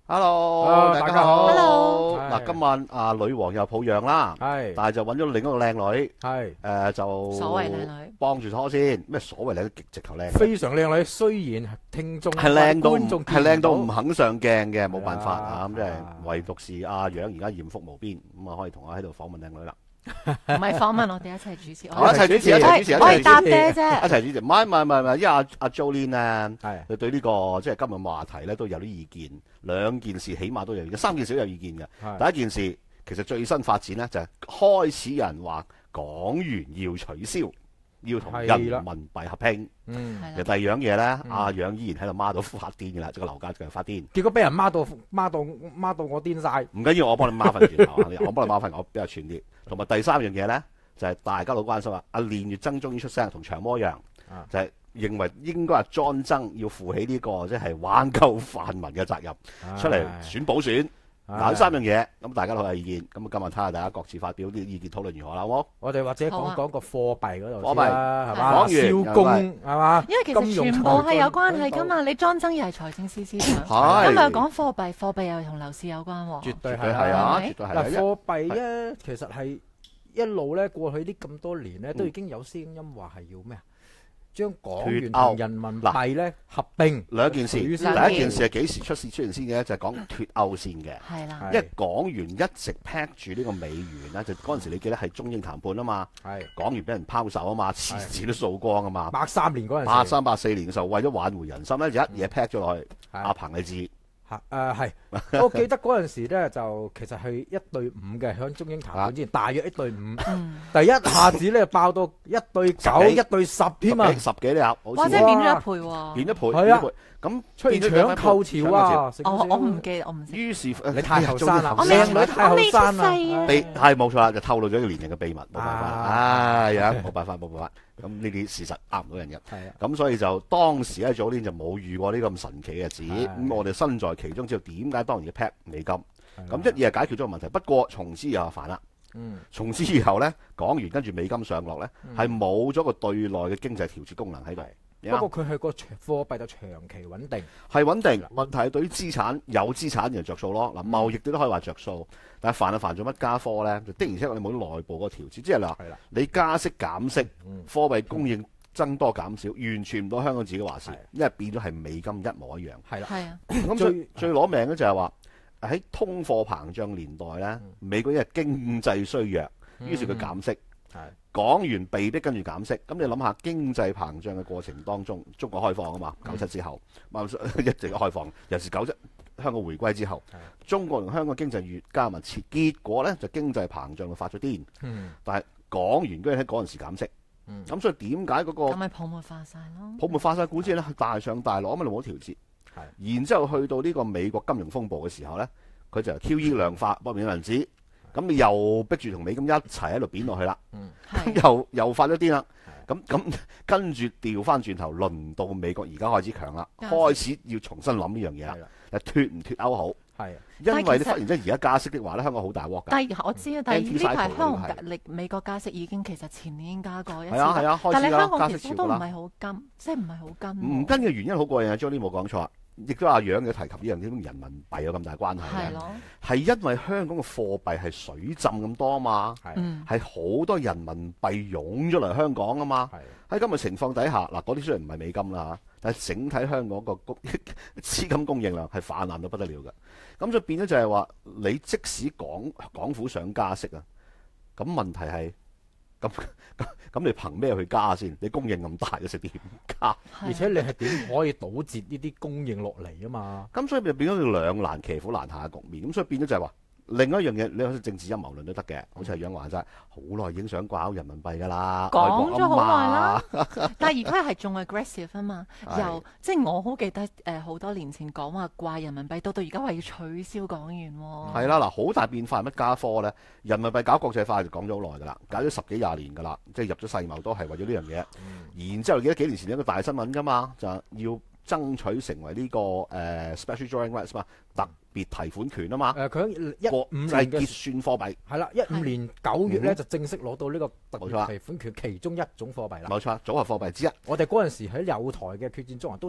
Hello，大家好。 Hello。 嗱，今晚女王又抱恙啦， 係， 但係就揾咗另一個靚女， 係， 就所謂靚女幫住拖先。咩所謂靚女？直頭靚女， 非常靚女。雖然聽眾係靚到觀眾見唔肯上鏡嘅，冇辦法啊。咁即係啊唯獨是阿楊而家艷福無邊，咁啊可以同我喺度訪問靚女啦。 唔係訪問，我哋一齊主持。 好，一齊主持，一齊主持， 我係搭一爹啫。 齊主持。唔係，因為阿 Jolin 咧， 係佢對呢個即係今日話題咧都有啲意見，兩件事起碼都有意見，三件事都有意見嘅。 係第一件事其實最新發展咧就係開始有人話港元要取消，要同人民幣合併。 嗯， 其實第二樣嘢咧，阿楊依然喺度孖到發癲嘅啦，即係個樓價繼續發癲。 結果俾人孖到我癲晒。 唔緊要，我幫你孖份轉頭啊！我幫你孖份，我比較串啲。同埋第三樣嘢咧，就係大家都關心啊！阿練月曾終於出聲，同長毛一樣，就係認為應該係莊曾要負起呢個即係挽救泛民嘅責任，出嚟選補選。嗱，呢三樣嘢，咁大家都有意見。咁今日睇下大家各自發表啲意見，討論如何啦，好冇？ 我哋或者講講個貨幣嗰度貨幣啦，係嘛？ 講完蕭公係嘛？ 因為其實全部係有關係㗎嘛。你莊曾又係財政司司長， 係今日講貨幣，貨幣又同樓市有關喎。 絕對係係啊， 係咪絕對係嗱， 啊。 貨幣咧其實係一路咧過去呢咁多年咧，都已經有聲音話係要咩啊？將港元同人民幣咧合併。 兩件事，第一件事係幾時出現先嘅？就係講脱歐先嘅。 係啦， 因為港元一直 peg 住呢個美元咧，就嗰陣時你記得係中英談判啊嘛， 係港元俾人拋售啊嘛，次次都掃光啊嘛。 83年嗰陣時 83、84年嘅時候，為咗挽回人心咧，就一嘢 peg 咗落去。阿彭你知係，我記得嗰陣時咧就其實係1對5嘅，響中英談判之前大約1對5，第一下子咧爆到1對9、1對10添啊， 十幾呢盒， 或者變咗一倍喎。 變一倍， 係啊， 咁出現搶購潮啊！ 我唔記得，我唔識。 於是你太後生啦， 我靚女太後生啦， 係冇錯啦，就透露咗一個年齡嘅秘密，冇辦法，唉呀，冇辦法。咁呢啲事實呃唔到人嘅，咁所以就當時咧早年就冇遇過呢咁神奇嘅日子，咁我哋身在其中，知道點解當年嘅 peg 美金，咁一嘢解決咗個問題。不過從此以後煩啦，從此以後咧港元跟住美金上落咧，係冇咗個對內嘅經濟調節功能喺度。 不過佢係個貨幣就長期穩定， 係穩定。問題係對於資產有資產人着數咯。嗱，貿易都可以話着數，但係煩咗乜加科咧？就的而且確你冇內部嗰個調節，即係嗱，你加息減息，貨幣供應增多減少，完全唔到香港自己話事，因為變咗係美金一模一樣。 係啦， 係啊。 咁最攞命嘅就係話喺通貨膨脹年代咧，美國因為經濟衰弱，於是佢減息。港元被逼跟住減息，咁你諗下經濟膨脹嘅過程當中，中國開放啊嘛，97之後，一直開放，尤其是97香港回歸之後，中國同香港經濟越加密切，結果咧就經濟膨脹就發咗癲。但係港元居然喺嗰陣時減息，咁所以點解嗰個咁咪泡沫化晒咯？ 泡沫化晒股之後咧，大上大落，咁咪冇調節。然之後去到呢個美國金融風暴嘅時候咧，佢就 QE 量化，搏命銀紙。咁你又逼住同美金一齊喺度貶落去啦，又發咗癲啦，咁跟住調翻轉頭，輪到美國而家開始強啦，開始要重新諗呢樣嘢啦，脱唔脱歐好？ 係， 因為你忽然之間而家加息的話咧，香港好大鑊㗎。 但係我知啊，但係呢排香港美國加息已經其實前年已經加過一次，但係香港其實都唔係好跟，即係唔係好跟。唔跟嘅原因好過癮啊，Johnny冇講錯。亦都阿楊嘅提及呢樣嘢，同人民幣有咁大關係嘅，係因為香港嘅貨幣係水浸咁多啊嘛，係好多人民幣湧咗嚟香港啊嘛，喺咁嘅情況底下，嗱嗰啲雖然唔係美金啦，但係整體香港個資金供應量係泛濫到不得了嘅，咁就變咗就係話，你即使港府想加息啊，咁問題係咁你憑咩去加先？你供應咁大嘅食點加？ 而且你係點可以堵截呢啲供應落嚟啊嘛？ 咁所以就變咗兩難騎虎難下嘅局面。咁所以變咗就係話，另一樣嘢你好似政治陰謀論都得嘅，好似係楊話齋，好耐已經想掛鈎人民幣㗎啦， 講咗好耐啦。但係而家係仲 aggressive 啊嘛，即係我好記得好多年前講話掛人民幣，到而家話要取消港元喎。 係啦，嗱，好大變化係乜加科咧？人民幣搞國際化就講咗好耐㗎啦，搞咗10幾20年㗎啦，即係入咗世貿都係為咗呢樣嘢。然之後記得幾年前有一個大新聞㗎嘛，就要爭取成為呢個special drawing rights 嘛，特別提款權啊嘛。 佢15年嘅結算貨幣係啦，15年9月咧就正式攞到呢個特別提款權其中一種貨幣啦。 冇錯，組合貨幣之一。 我哋嗰陣時喺友台嘅決戰中人都提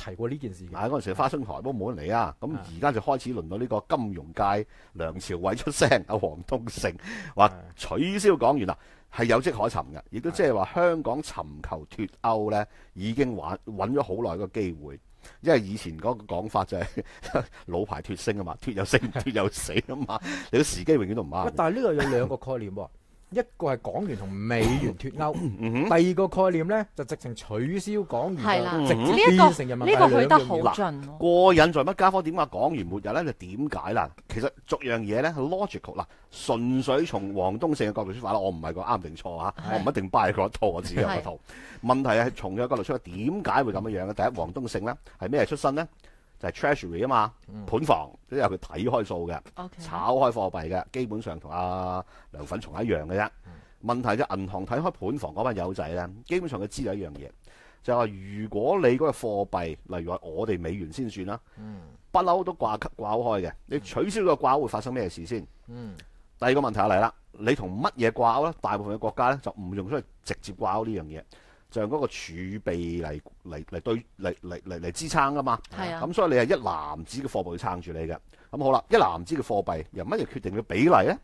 提過呢件事嘅。 嗰陣時花生台都冇人嚟啊，咁而家就開始輪到呢個金融界梁朝偉出聲，阿黃東勝話取消港元啦，係有跡可尋嘅，亦都即係話香港尋求脫歐咧，已經揾咗好耐個機會。因為以前嗰個講法就係老牌脫星啊嘛，脫又升，脫又死啊嘛，你個時機永遠都唔啱。 但係呢個有兩個概念喎，一個係港元同美元脫歐，第二個概念咧就直情取消港元， 係啦， 直接變成人民幣呢個去得好兩樣嘢。 盡。 過癮在乜家伙？點解港元末日咧？就點解啦？其實逐樣嘢咧係 logical 啦，純粹從黃東勝嘅角度出發啦。我唔係講啱定錯啊，我唔一定 buy 嗰一套，我自己有個套。問題係從佢嘅角度出發，點解會咁樣樣咧？第一，黃東勝咧係咩出身咧？就係 Treasury 啊嘛，盤房即係佢睇開數嘅，炒開貨幣嘅，基本上同阿梁粉松一樣嘅啫。問題就銀行睇開盤房嗰班友仔咧，基本上佢知道一樣嘢，就係話如果你嗰個貨幣，例如話我哋美元先算啦，不嬲都掛開嘅，你取消咗個掛鈎會發生咩事先？第二個問題嚟啦，你同乜嘢掛鈎咧？大部分嘅國家咧就唔用出去直接掛鈎呢樣嘢，就用嗰個儲備嚟支撐噶嘛。咁所以你係一籃子嘅貨幣去撐住你嘅。咁好啦，一籃子嘅貨幣由乜嘢決定嘅比例咧？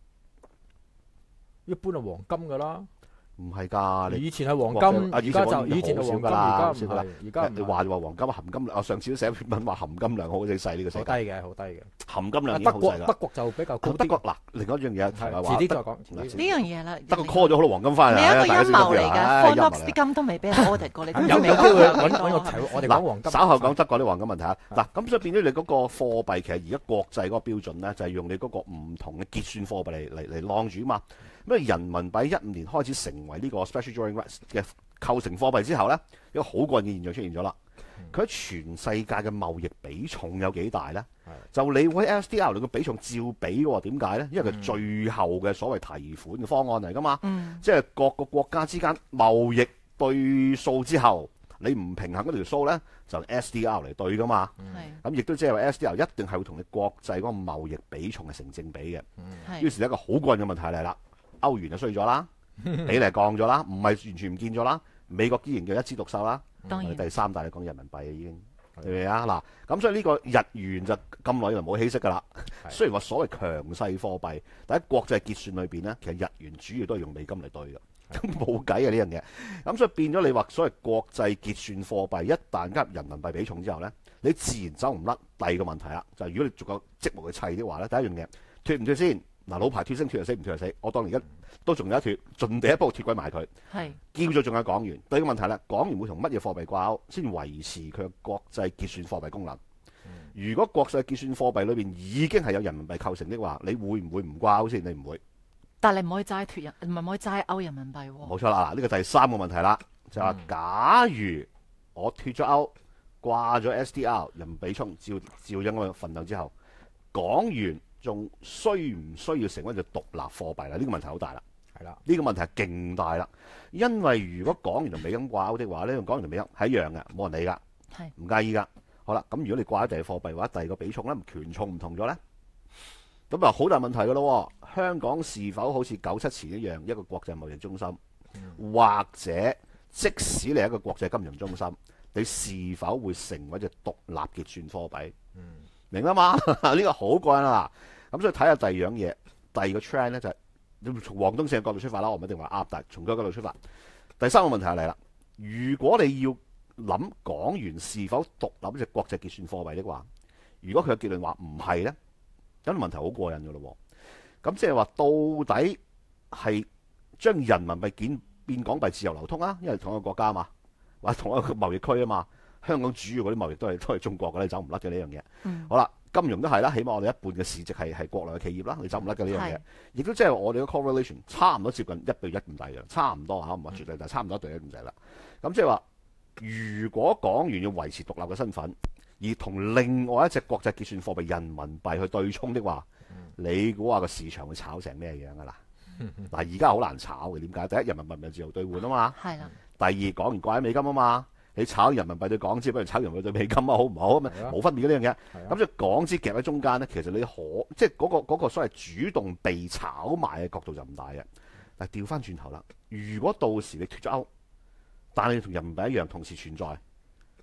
一般係黃金噶啦， 唔係㗎，你以前係黃金，而家就以前係黃金，而家唔係，而家你話黃金含金量，我上次都寫篇文話含金量好細呢個世界， 好低嘅，好低嘅， 含金量已經好細啦。 德國就比較高啲。 德國嗱，另外一樣嘢係話， 遲啲再講呢樣嘢啦。 德國 call 咗好多黃金翻嚟， 你一個陰謀嚟㗎 ，Forex 啲金都未俾人 audit 過，你有機會揾個題，我哋講黃金。 稍後講德國啲黃金問題啊。嗱，咁所以變咗你嗰個貨幣，其實而家國際嗰個標準咧，就係用你嗰個唔同嘅結算貨幣嚟晾住啊嘛。咁啊，人民幣15年開始成為呢個 special drawing rights 嘅構成貨幣之後咧，一個好過癮嘅現象出現咗啦。佢喺全世界嘅貿易比重有幾大咧？就你會喺 SDR 裏個比重照比喎？點解咧？因為佢最後嘅所謂提款嘅方案嚟噶嘛。即係各個國家之間貿易對數之後，你唔平衡嗰條數咧，就 SDR 嚟對噶嘛。咁亦都即係話 SDR 一定係會同你國際嗰個貿易比重係成正比嘅。於是一個好過癮嘅問題嚟啦。歐元就衰咗啦，比例降咗啦，唔係完全唔見咗啦。美國依然叫一枝獨秀啦。我哋第三大嚟講人民幣啊，已經係咪啊？嗱，咁所以呢個日元就咁耐就冇起色㗎啦。雖然話所謂強勢貨幣，但喺國際結算裏邊咧，其實日元主要都係用美金嚟對嘅，咁冇計啊呢樣嘢。咁所以變咗你話所謂國際結算貨幣一旦加入人民幣比重之後咧，你自然走唔甩。第二個問題啦，就係如果你逐個積木去砌的話咧，第一樣嘢脫唔脫先？嗱，老牌脫星脫就死，唔脫就死。我當而家都仲有一脫，盡地一步脫鬼埋佢。叫咗仲有港元。第二個問題咧，港元會同乜嘢貨幣掛鈎先維持佢嘅國際結算貨幣功能？如果國際結算貨幣裏邊已經係有人民幣構成的話，你會唔會唔掛鈎先？你唔會。 但係你唔可以齋脫人，唔可以齋歐人民幣喎。 冇錯啦，嗱，呢個第三個問題啦，就係話假如我脫咗歐，掛咗 SDR 人民幣比重照咗我嘅份量之後，港元仲需唔需要成為一隻獨立貨幣啦？呢個問題好大啦，係啦，呢個問題係勁大啦。因為如果港元同美金掛鈎的話咧，用港元同美金係一樣嘅，冇人理㗎，唔介意㗎。好啦，咁如果你掛咗第二個貨幣嘅話，第二個比重咧，權重唔同咗咧，咁啊好大問題㗎咯。香港是否好似97前一樣一個國際貿易中心，或者即使你係一個國際金融中心，你是否會成為一隻獨立結算貨幣？明啦嘛？呢個好過癮啦。咁所以睇下第二樣嘢，第二個 trend 咧就係從黃東勝嘅角度出發啦。我唔一定話啱，但係從佢角度出發。第三個問題嚟啦，如果你要諗港元是否獨立一隻國際結算貨幣的話，如果佢嘅結論話唔係咧，咁問題好過癮㗎咯。咁即係話到底係將人民幣變港幣自由流通啊？因為同一個國家嘛，或者同一個貿易區啊嘛。香港主要嗰啲貿易都係中國嘅，你走唔甩嘅呢樣嘢。好啦，金融都係啦，起碼我哋一半嘅市值係國內嘅企業啦，你走唔甩嘅呢樣嘢。亦都即係我哋嘅 correlation 差唔多接近1對1咁大嘅，差唔多嚇，唔係絕對，但係差唔多1對1咁滯啦。咁即係話，如果港元要維持獨立嘅身份，而同另外一隻國際結算貨幣人民幣去對沖的話，你估下個市場會炒成咩樣㗎啦？嗱，而家好難炒嘅，點解？第一，人民幣唔係自由兌換啊嘛。係啦。第二，港元掛喺美金啊嘛。你炒人民幣對港紙，不如炒人民幣對美金啊，好唔好？冇分別嘅呢樣嘢。咁所以港紙夾喺中間咧，其實你即係嗰個所謂主動被炒賣嘅角度就唔大嘅。但係調翻轉頭啦，如果到時你脫咗歐，但係你同人民幣一樣同時存在，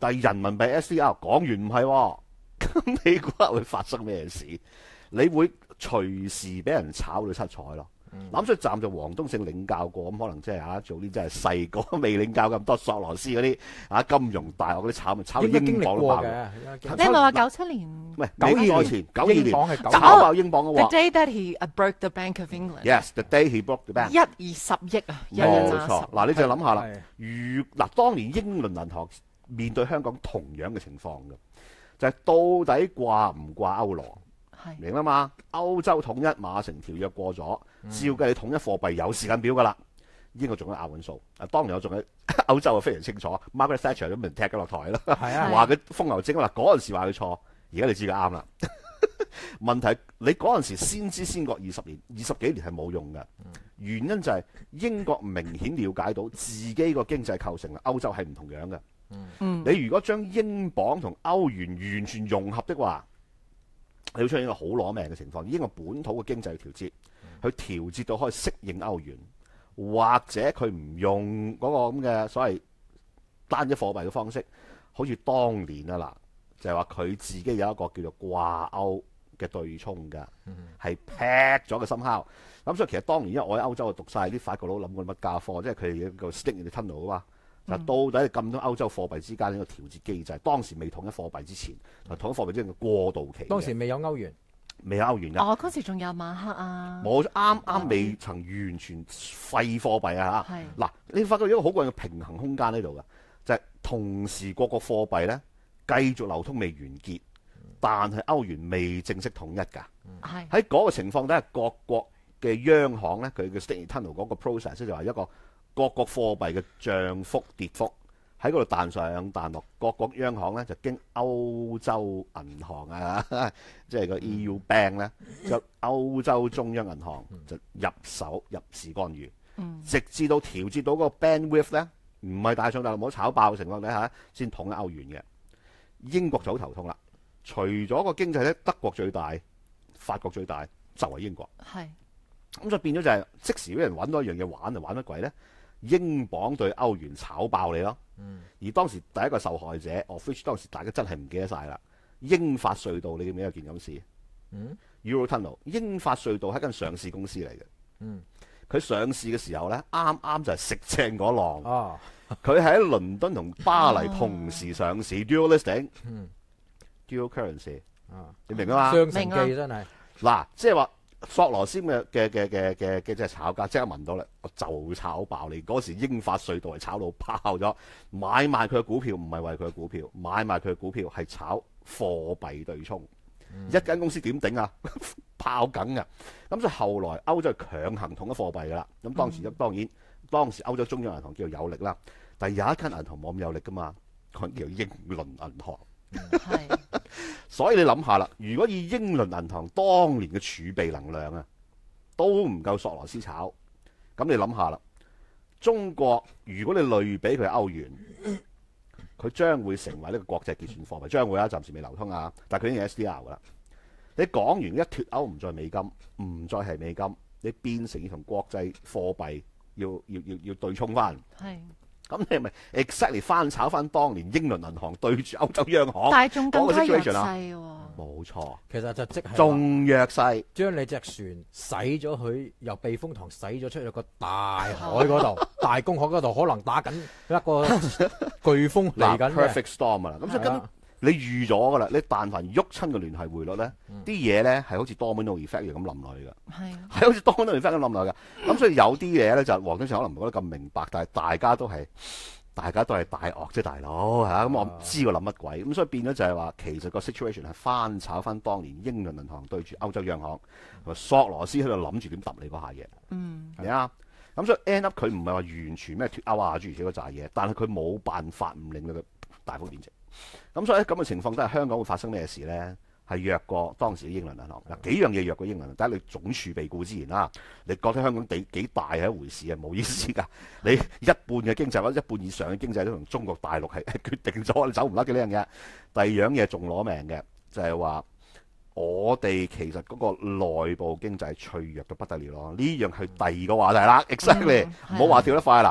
但係人民幣 SDR 講完唔係喎，咁你估下會發生咩事？你會隨時俾人炒到七彩咯。咁所以站就黃東勝領教過，咁可能即係做啲真係細個未領教咁多索羅斯嗰啲金融大學嗰啲炒到英鎊都爆嘅。 你唔係話97年？ 唔係92前92年炒爆英鎊嘅喎。 The day that he broke the Bank of England. Yes, the day he broke the bank. 120億啊！ 冇錯。嗱，你就諗下啦。嗱，當年英倫銀行面對香港同樣嘅情況嘅，就係到底掛唔掛歐羅？明啦嘛？歐洲統一馬城條約過咗，照計你統一貨幣有時間表噶啦。英國仲喺拗緊數。當年我仲喺歐洲啊，非常清楚。Margaret Thatcher 都俾人踢咗落台啦，話佢風牛精啦。嗰陣時話佢錯，而家你知佢啱啦。問題你嗰陣時先知先覺20年、20幾年係冇用嘅。原因就係英國明顯了解到自己個經濟構成啦，歐洲係唔同樣嘅。你如果將英鎊同歐元完全融合的話，你會出現一個好攞命嘅情況，英國本土嘅經濟調節，去調節到可以適應歐元，或者佢唔用嗰個咁嘅所謂單一貨幣嘅方式，好似當年啊嗱，就係話佢自己有一個叫做掛歐嘅對沖㗎，係劈咗個深烤。咁所以其實當年因為我喺歐洲讀晒啲法國佬諗過乜家課，即係佢哋有個 stick in the tunnel 啊嘛。就到底咁多歐洲貨幣之間呢個調節機制，當時未統一貨幣之前，統一貨幣之前嘅過渡期。 當時未有歐元， 未有歐元㗎。 嗰時仲有馬克啊。 我啱未曾完全廢貨幣啊嚇。嗱，你發覺有一個好貴嘅平衡空間喺度㗎，就係同時各個貨幣咧繼續流通未完結，但係歐元未正式統一㗎。喺嗰個情況底下，各國嘅央行咧，佢嘅 Sticky Tunnel 嗰個 process 就係一個。各國貨幣嘅漲幅跌幅喺嗰度彈上彈落，各國央行咧就經歐洲銀行啊，即係個 EU Bank 咧，就歐洲中央銀行就入市干預，直至到調節到嗰個 bandwidth 咧，唔係大上大落冇炒爆嘅情況底下，先統一歐元嘅。英國就好頭痛啦，除咗個經濟咧，德國最大，法國最大，就係英國。咁就變咗就係即時俾人揾到一樣嘢玩，就玩乜鬼咧？英鎊對歐元炒爆你咯，而當時第一個受害者，which 當時大家真係唔記得晒啦。英法隧道你記唔記得有件咁事？Eurotunnel 英法隧道係間上市公司嚟嘅，佢上市嘅時候咧，啱啱就係食正嗰浪。佢喺倫敦同巴黎同時上市 ，dual listing，dual currency，你明啊嘛？ 雙城記真係嗱，即係話。索羅斯嘅即係炒家即刻聞到啦，我就炒爆你嗰時英法隧道係炒到爆咗，買賣佢嘅股票唔係為佢嘅股票，買賣佢嘅股票係炒貨幣對沖，一間公司點頂啊？爆緊啊！咁所以後來歐洲強行統一貨幣噶啦，咁當時歐洲中央銀行叫做有力啦，但係有一間銀行冇咁有力噶嘛，佢叫英倫銀行。所以你諗下啦，如果以英倫銀行當年嘅儲備能量啊，都唔夠索羅斯炒，咁你諗下啦，中國如果你類比佢歐元，佢將會成為呢個國際結算貨幣，將會啊，暫時未流通啊，但係佢已經係 SDR 噶啦。你講完一脫歐唔再美金，唔再係美金，你變成要同國際貨幣要對沖翻。咁你係咪 exactly 翻炒翻當年英倫銀行對住歐洲央行？ 但係仲更加弱勢喎。 冇錯， 其實就即係仲弱勢， 將你隻船駛咗佢由避風塘駛咗出去個大海嗰度，大公海嗰度可能打緊一個颶風嚟緊 perfect storm 啊！咁所以根本你預咗噶啦，你但凡喐親個聯繫匯率咧，啲嘢咧係好似 domino effect 咁冧落去㗎，係好似 domino effect 咁冧落去㗎。咁所以有啲嘢咧就黃先生可能唔覺得咁明白，但係大家都係大鱷啫，大佬嚇。咁我唔知佢諗乜鬼，咁所以變咗就係話，其實個 situation 係翻炒翻當年英倫銀行對住歐洲央行，同索羅斯喺度諗住點揼你嗰下嘢，係啊。咁所以 end up 佢唔係話完全咩脫歐啊諸如此類嗰扎嘢，但係佢冇辦法唔令佢大幅貶值。咁所以喺咁嘅情況底下，香港會發生咩事咧？係弱過當時嘅英倫銀行。嗱，幾樣嘢弱過英倫銀行。第一，你總儲備固之然啦，你覺得香港幾大係一回事啊，冇意思㗎。你一半嘅經濟或者一半以上嘅經濟都同中國大陸係決定咗，你走唔甩嘅呢樣嘢。第二樣嘢仲攞命嘅，就係話我哋其實嗰個內部經濟脆弱到不得了咯。呢樣係第二個話題啦。Exactly，唔好話跳得快啦。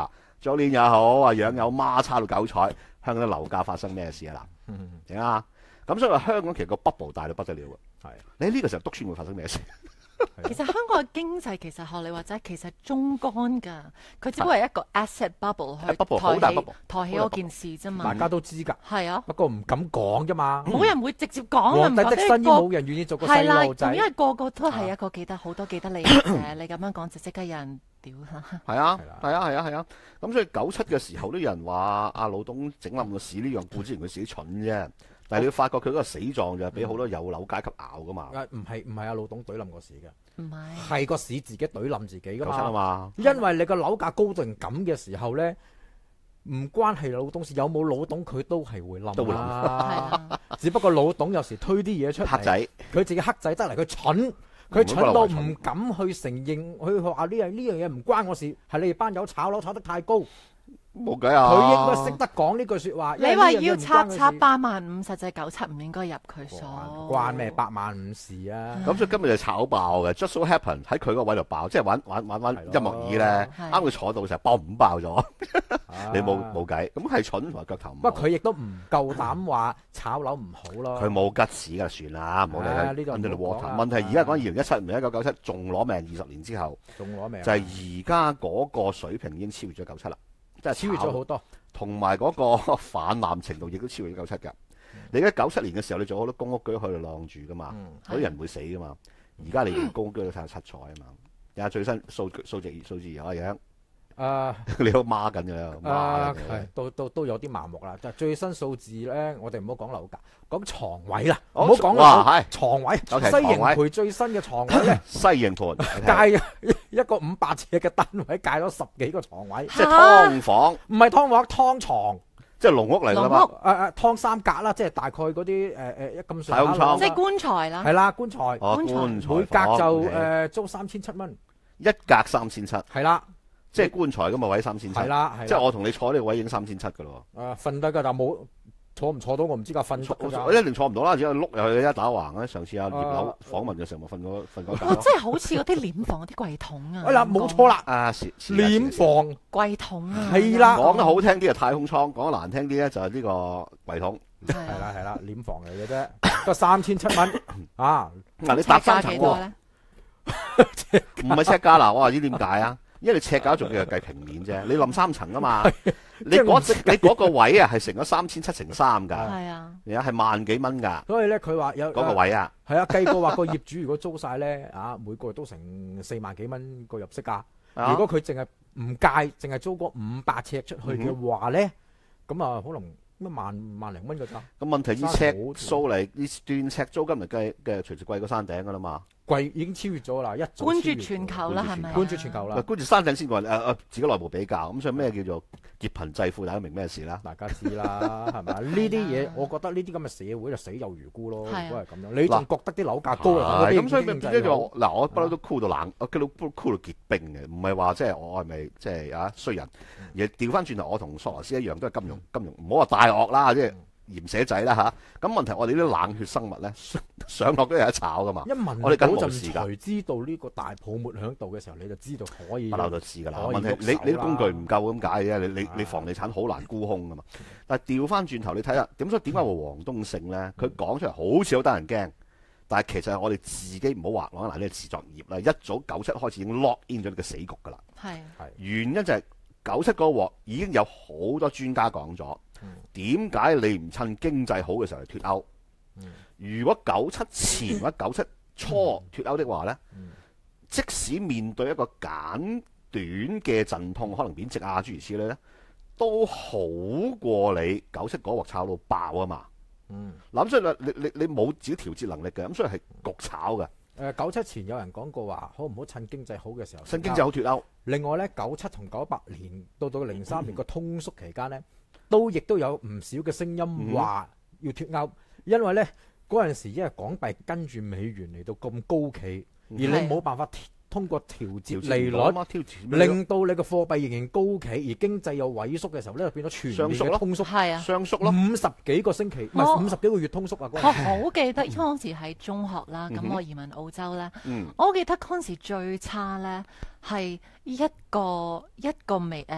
早年又好，啊養有孖叉到九彩，香港啲樓價發生咩事啊嗱？點啊？咁所以話香港其實個 bubble 大到不得了嘅。你呢個時候篤穿會發生咩事？ 其實香港嘅經濟其實學你話齋，其實中乾㗎，佢只不過係一個 asset bubble 去抬起嗰件事啫嘛。 大家都知㗎。 係啊， 不過唔敢講啫嘛。 冇人會直接講啊， 皇帝的新衣冇人願意做個細路仔。 因為個個都係一個好多記得你嘅，你咁樣講就即刻有人屌啦。 係啊。咁所以97嘅時候都有人話阿老董整冧個市呢樣，固之然佢自己蠢啫。但係你要發覺佢嗰個死狀就係俾好多有樓階級咬噶嘛。 唔係阿老董懟冧個市嘅， 唔係， 係個市自己懟冧自己噶 97 嘛。因為你個樓價高到咁嘅時候咧，唔關係老董事，有冇老董佢都係會冧。 都會冧。 只不過老董有時推啲嘢出嚟， 黑仔， 佢自己黑仔得嚟，佢蠢到唔敢去承認，佢話呢樣嘢唔關我事，係你哋班友炒樓炒得太高。 冇計啊！ 佢應該識得講呢句説話。 你話要拆85000，實際97唔應該入佢數。 關咩85000事啊？ 咁所以今日就炒爆嘅，just so happen 喺佢嗰位度爆，即係玩音樂椅咧，啱佢坐到嘅時候嘣爆咗，你冇計。咁係蠢同埋腳頭唔好。 不過佢亦都唔夠膽話炒樓唔好咯。 佢冇吉屎㗎，算啦，唔好理啦。呢度問題而家講2017唔係1997，仲攞命20年之後， 仲攞命。 就係而家嗰個水平已經超越咗97啦。即係超越咗好多， 同埋嗰個泛濫程度亦都超越咗97㗎。你而家97年嘅時候，你做好多公屋居喺度晾住㗎嘛，嗰啲人會死㗎嘛。而家你連公屋居都睇下七彩啊嘛。睇下最新數字而家你都孖緊㗎啦， 都有啲麻木啦。但係最新數字咧，我哋唔好講樓價，講床位啦，唔好講樓床位。西營盤最新嘅床位咧， 西營盤介一個500尺嘅單位，介咗10幾個床位， 即係劏房， 唔係劏房，劏床， 即係籠屋嚟㗎嘛。 劏3格啦，即係大概嗰啲咁上下。 即係棺材啦。 係啦，棺材。每格就租3700蚊， 一格3700。 係啦。 即係棺材咁嘅位3700，係啦，即係我同你坐呢個位已經3700㗎咯。 瞓得㗎，但冇坐唔坐到我唔知㗎，瞓我一定坐唔到啦，只係碌入去一打橫咧。上次阿葉劉訪問嘅時候，咪瞓嗰覺。 即係好似嗰啲殮房嗰啲櫃桶啊。 嗱，冇錯啦，殮房櫃桶啊。 係啦， 講得好聽啲係太空艙，講得難聽啲咧就係呢個櫃桶。 係啦，殮房嚟嘅啫，都3700蚊啊！ 嗱，你搭3層喎，唔係尺價嗱，我話知點解啊？因為你尺價仲要係計平面啫，你冧3層啊嘛，你嗰個位啊係成咗3700乘3㗎，係啊，而家係萬幾蚊㗎。所以咧佢話有嗰個位啊， 係啊，計過話個業主如果租晒咧每個月都成4萬幾蚊個入息價。如果佢淨係唔介，淨係租個500尺出去嘅話咧，咁可能萬零蚊㗎咋。 咁問題以尺數嚟，以斷尺租金嚟計嘅，隨時貴過山頂㗎啦嘛。 貴已經超越咗啦， 冠絕全球啦，係咪？ 冠絕全球啦， 冠絕山頂先話自己內部比較，咁所以咩叫做劫貧濟富？大家明咩事啦？ 大家知啦，係咪？呢啲嘢，我覺得呢啲咁嘅社會就死有餘辜咯。如果係咁樣，你仲覺得啲樓價高啊？ 咁所以變咗就嗱，我不嬲都酷到冷，我都酷到結冰嘅，唔係話即係我係咪即係衰人？而調翻轉頭，我同索羅斯一樣，都係金融，唔好話大鱷啦，即係。鹽蛇仔啦嚇，咁問題我哋啲冷血生物咧上落都有得炒噶嘛。我哋緊冇時間。 知道呢個大泡沫喺度嘅時候，你就知道可以。 不嬲就知㗎啦。問題你啲工具唔夠咁解啫。你房地產好難沽空㗎嘛。但係調翻轉頭，你睇下點解會黃東勝咧？佢講出嚟好似好得人驚，但係其實係我哋自己唔好話講嗱呢個自作業啦。一早97開始已經 lock in 咗呢個死局㗎啦。係原因就係97嗰鑊已經有好多專家講咗。點解你唔趁經濟好嘅時候嚟脫歐？如果97前或者97初脫歐的話呢，即使面對一個簡短嘅陣痛，可能貶值啊諸如此類呢，都好過你97嗰鑊炒到爆啊嘛。咁所以你冇自己調節能力嘅，咁所以係焗炒嘅。 97前有人講過話，好唔好趁經濟好嘅時候？ 趁經濟好脫歐。 另外呢97同98年到03年個通縮期間呢。亦都有唔少嘅聲音話要脫歐，因為咧嗰陣時因為港幣跟住美元嚟到咁高企，而你冇辦法通過調節利率，令到你個貨幣仍然高企，而經濟又萎縮嘅時候咧，就變咗全面嘅通縮， 係啊， 上縮咯 ，50幾個星期，唔係50幾個月通縮啊！ 我好記得，因為嗰時喺中學啦，咁我移民澳洲咧，我記得嗰陣時最差咧係一個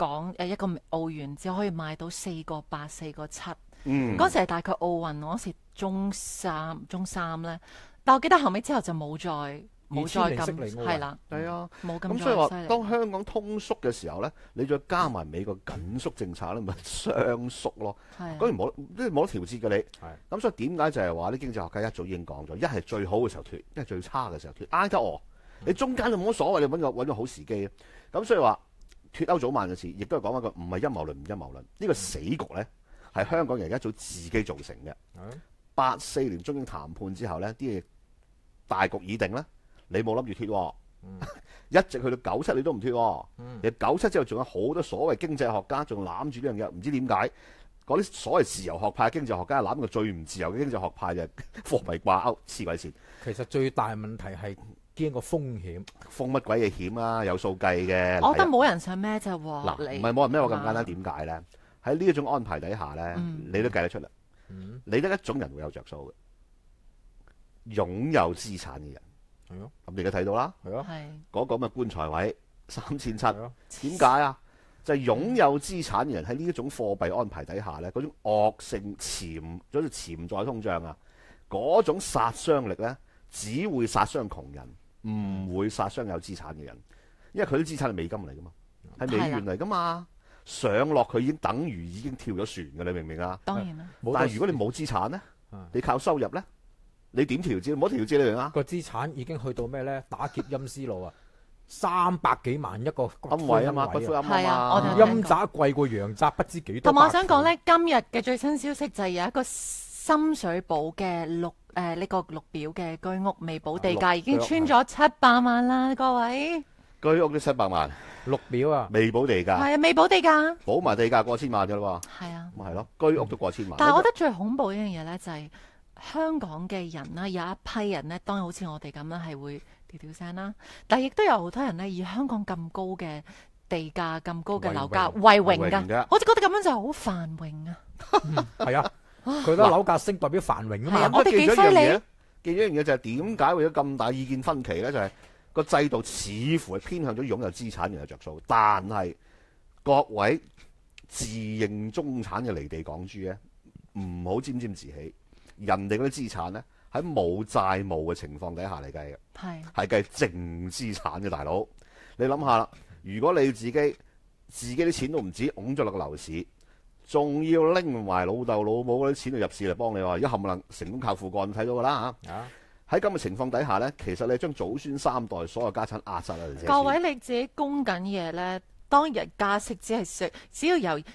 一個澳元只可以買到4.8、4.7。 嗯， 嗰時係大概奧運嗰時中三咧，但我記得後尾之後就冇再咁係啦， 係啊， 冇咁咁所以話再犀利。 當香港通縮嘅時候咧，你再加埋美國緊縮政策咧，咪雙縮咯。 係當然冇得調節嘅你。 係咁所以點解就係話啲經濟學家一早已經講咗，一係最好嘅時候脱，一係最差嘅時候脱，挨得我。你中間就冇乜所謂，你揾個好時機。咁所以話脱歐早晚嘅事，亦都係講一個唔係陰謀論，唔陰謀論。呢個死局咧係香港人一早自己造成嘅。84年中英談判之後咧，啲嘢大局已定啦。你冇諗住脱，一直去到97你都唔脱。其實97之後仲有好多所謂經濟學家仲攬住呢樣嘢，唔知點解嗰啲所謂自由學派嘅經濟學家攬個最唔自由嘅經濟學派就係貨幣掛鈎黐鬼線。 其實最大問題係驚個風險， 風乜鬼嘢險啊？有數計嘅。 我覺得冇人想孭啫喎。 嗱，唔係冇人孭我咁簡單，點解咧？喺呢一種安排底下咧，你都計得出啦。你得一種人會有着數嘅，擁有資產嘅人。 係咯， 咁你而家睇到啦， 係咯， 嗰個咁嘅棺材位3700， 咯， 點解啊？就係擁有資產嘅人喺呢一種貨幣安排底下咧，嗰種惡性潛在通脹啊，嗰種殺傷力咧，只會殺傷窮人，唔會殺傷有資產嘅人，因為佢啲資產係美金嚟噶嘛，係美元嚟噶嘛，上落佢已經等於已經跳咗船㗎，你明唔明啊？ 當然啦。 但係如果你冇資產咧，你靠收入咧，你點調節？冇得調節你明啊？ 個資產已經去到咩咧？打劫陰司路啊，300幾萬一個龕位啊嘛，骨灰龕係啊啊嘛， 陰宅貴過陽宅不知幾多。 同埋我想講咧，今日嘅最新消息就係有一個深水埗嘅呢個綠表嘅居屋未補地價已經穿咗700萬啦，各位。 居屋都700萬， 綠表啊， 未補地價， 係啊，未補地價。 補埋地價過千萬㗎啦喎。 係啊。 咁係咯，居屋都過千萬。 但係我覺得最恐怖一樣嘢咧，就係香港嘅人啦，有一批人咧，當然好似我哋咁啦，係會調聲啦。但係亦都有好多人咧，以香港咁高嘅地價、咁高嘅樓價為榮㗎，我就覺得咁樣就好繁榮啊。 係啊，佢覺得樓價升代表繁榮啊嘛。 我哋幾犀利。 記咗一樣嘢就係點解會有咁大意見分歧咧？就係個制度似乎係偏向咗擁有資產人嘅着數，但係各位自認中產嘅離地港豬咧，唔好沾沾自喜。人哋嗰啲資產咧，喺冇債務嘅情況底下嚟計嘅，係計淨資產嘅大佬。你諗下啦，如果你自己啲錢都唔止拱咗落個樓市，仲要拎埋老豆老母嗰啲錢去入市嚟幫你話，而家冚唪唥成功靠父幹，睇到㗎啦嚇。喺咁嘅情況底下咧，其實你將祖孫3代所有家產壓晒落嚟。 各位你自己供緊嘢咧，當日加息只要由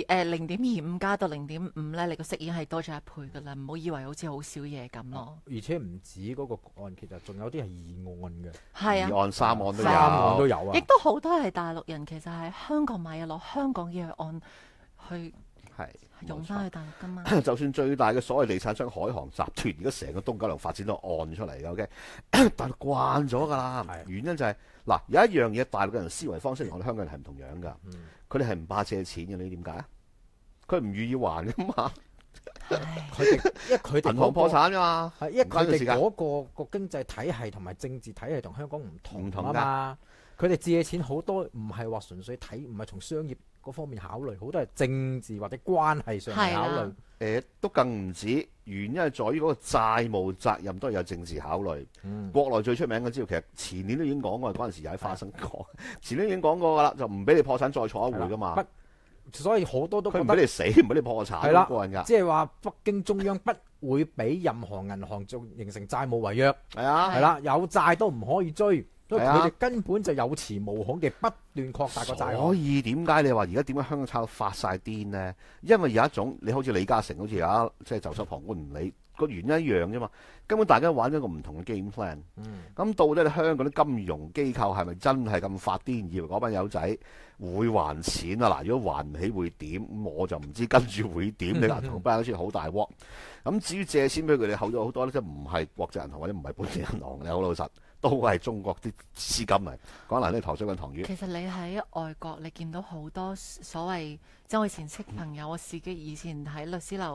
0.25加到0.5咧，你個息已經係多咗1倍噶啦，唔好以為好似好少嘢咁咯。 而且唔止嗰個按揭啊，仲有啲係2按嘅， 係啊， 2按3按都有， 3按都有啊。 亦都好多係大陸人，其實喺香港買嘢攞香港嘅按去用翻去大陸噶嘛。 就算最大嘅所謂地產商海航集團，而家成個東九龍發展都按出嚟嘅，OK， 但係慣咗㗎啦。原因就係嗱，有一樣嘢大陸嘅人思維方式同我哋香港人係唔同樣㗎。佢哋係唔怕借錢嘅，你點解啊？佢唔願意還㗎嘛。 佢哋因為佢哋銀行破產㗎嘛。 係因為佢哋嗰個經濟體系同埋政治體系同香港唔同啊嘛。佢哋借錢好多唔係話純粹睇，唔係從商業嗰方面考慮，好多係政治或者關係上嘅考慮。 都更唔止，原因係在於嗰個債務責任都係有政治考慮。國內最出名嘅知道，其實前年都已經講過，嗰陣時又喺花生講，前年已經講過㗎啦，就唔俾你破產再坐一回㗎嘛。 所以好多都覺得佢唔俾你死，唔俾你破產， 係啦， 過癮㗎。 即係話北京中央不會俾任何銀行做形成債務違約。 係啊， 係啦，有債都唔可以追。所以佢哋根本就有恃無恐地不斷擴大個債項。 所以點解你話而家點解香港炒到發晒癲呢？因為有一種你好似李嘉誠，好似而家即係袖手旁觀唔理，個原因一樣啫嘛。根本大家玩咗個唔同嘅 game plan。咁到底你香港啲金融機構係咪真係咁發癲？以為嗰班友仔會還錢啊？嗱，如果還唔起會點？我就唔知跟住會點。你銀行班好似好大鑊。咁至於借錢俾佢哋，後咗好多咧，即係唔係國際銀行或者唔係本地銀行，你好老實。都係中國啲資金嚟，講難聽糖水滾糖魚。 其實你喺外國，你見到好多所謂，即係我以前識朋友，我自己以前喺律師樓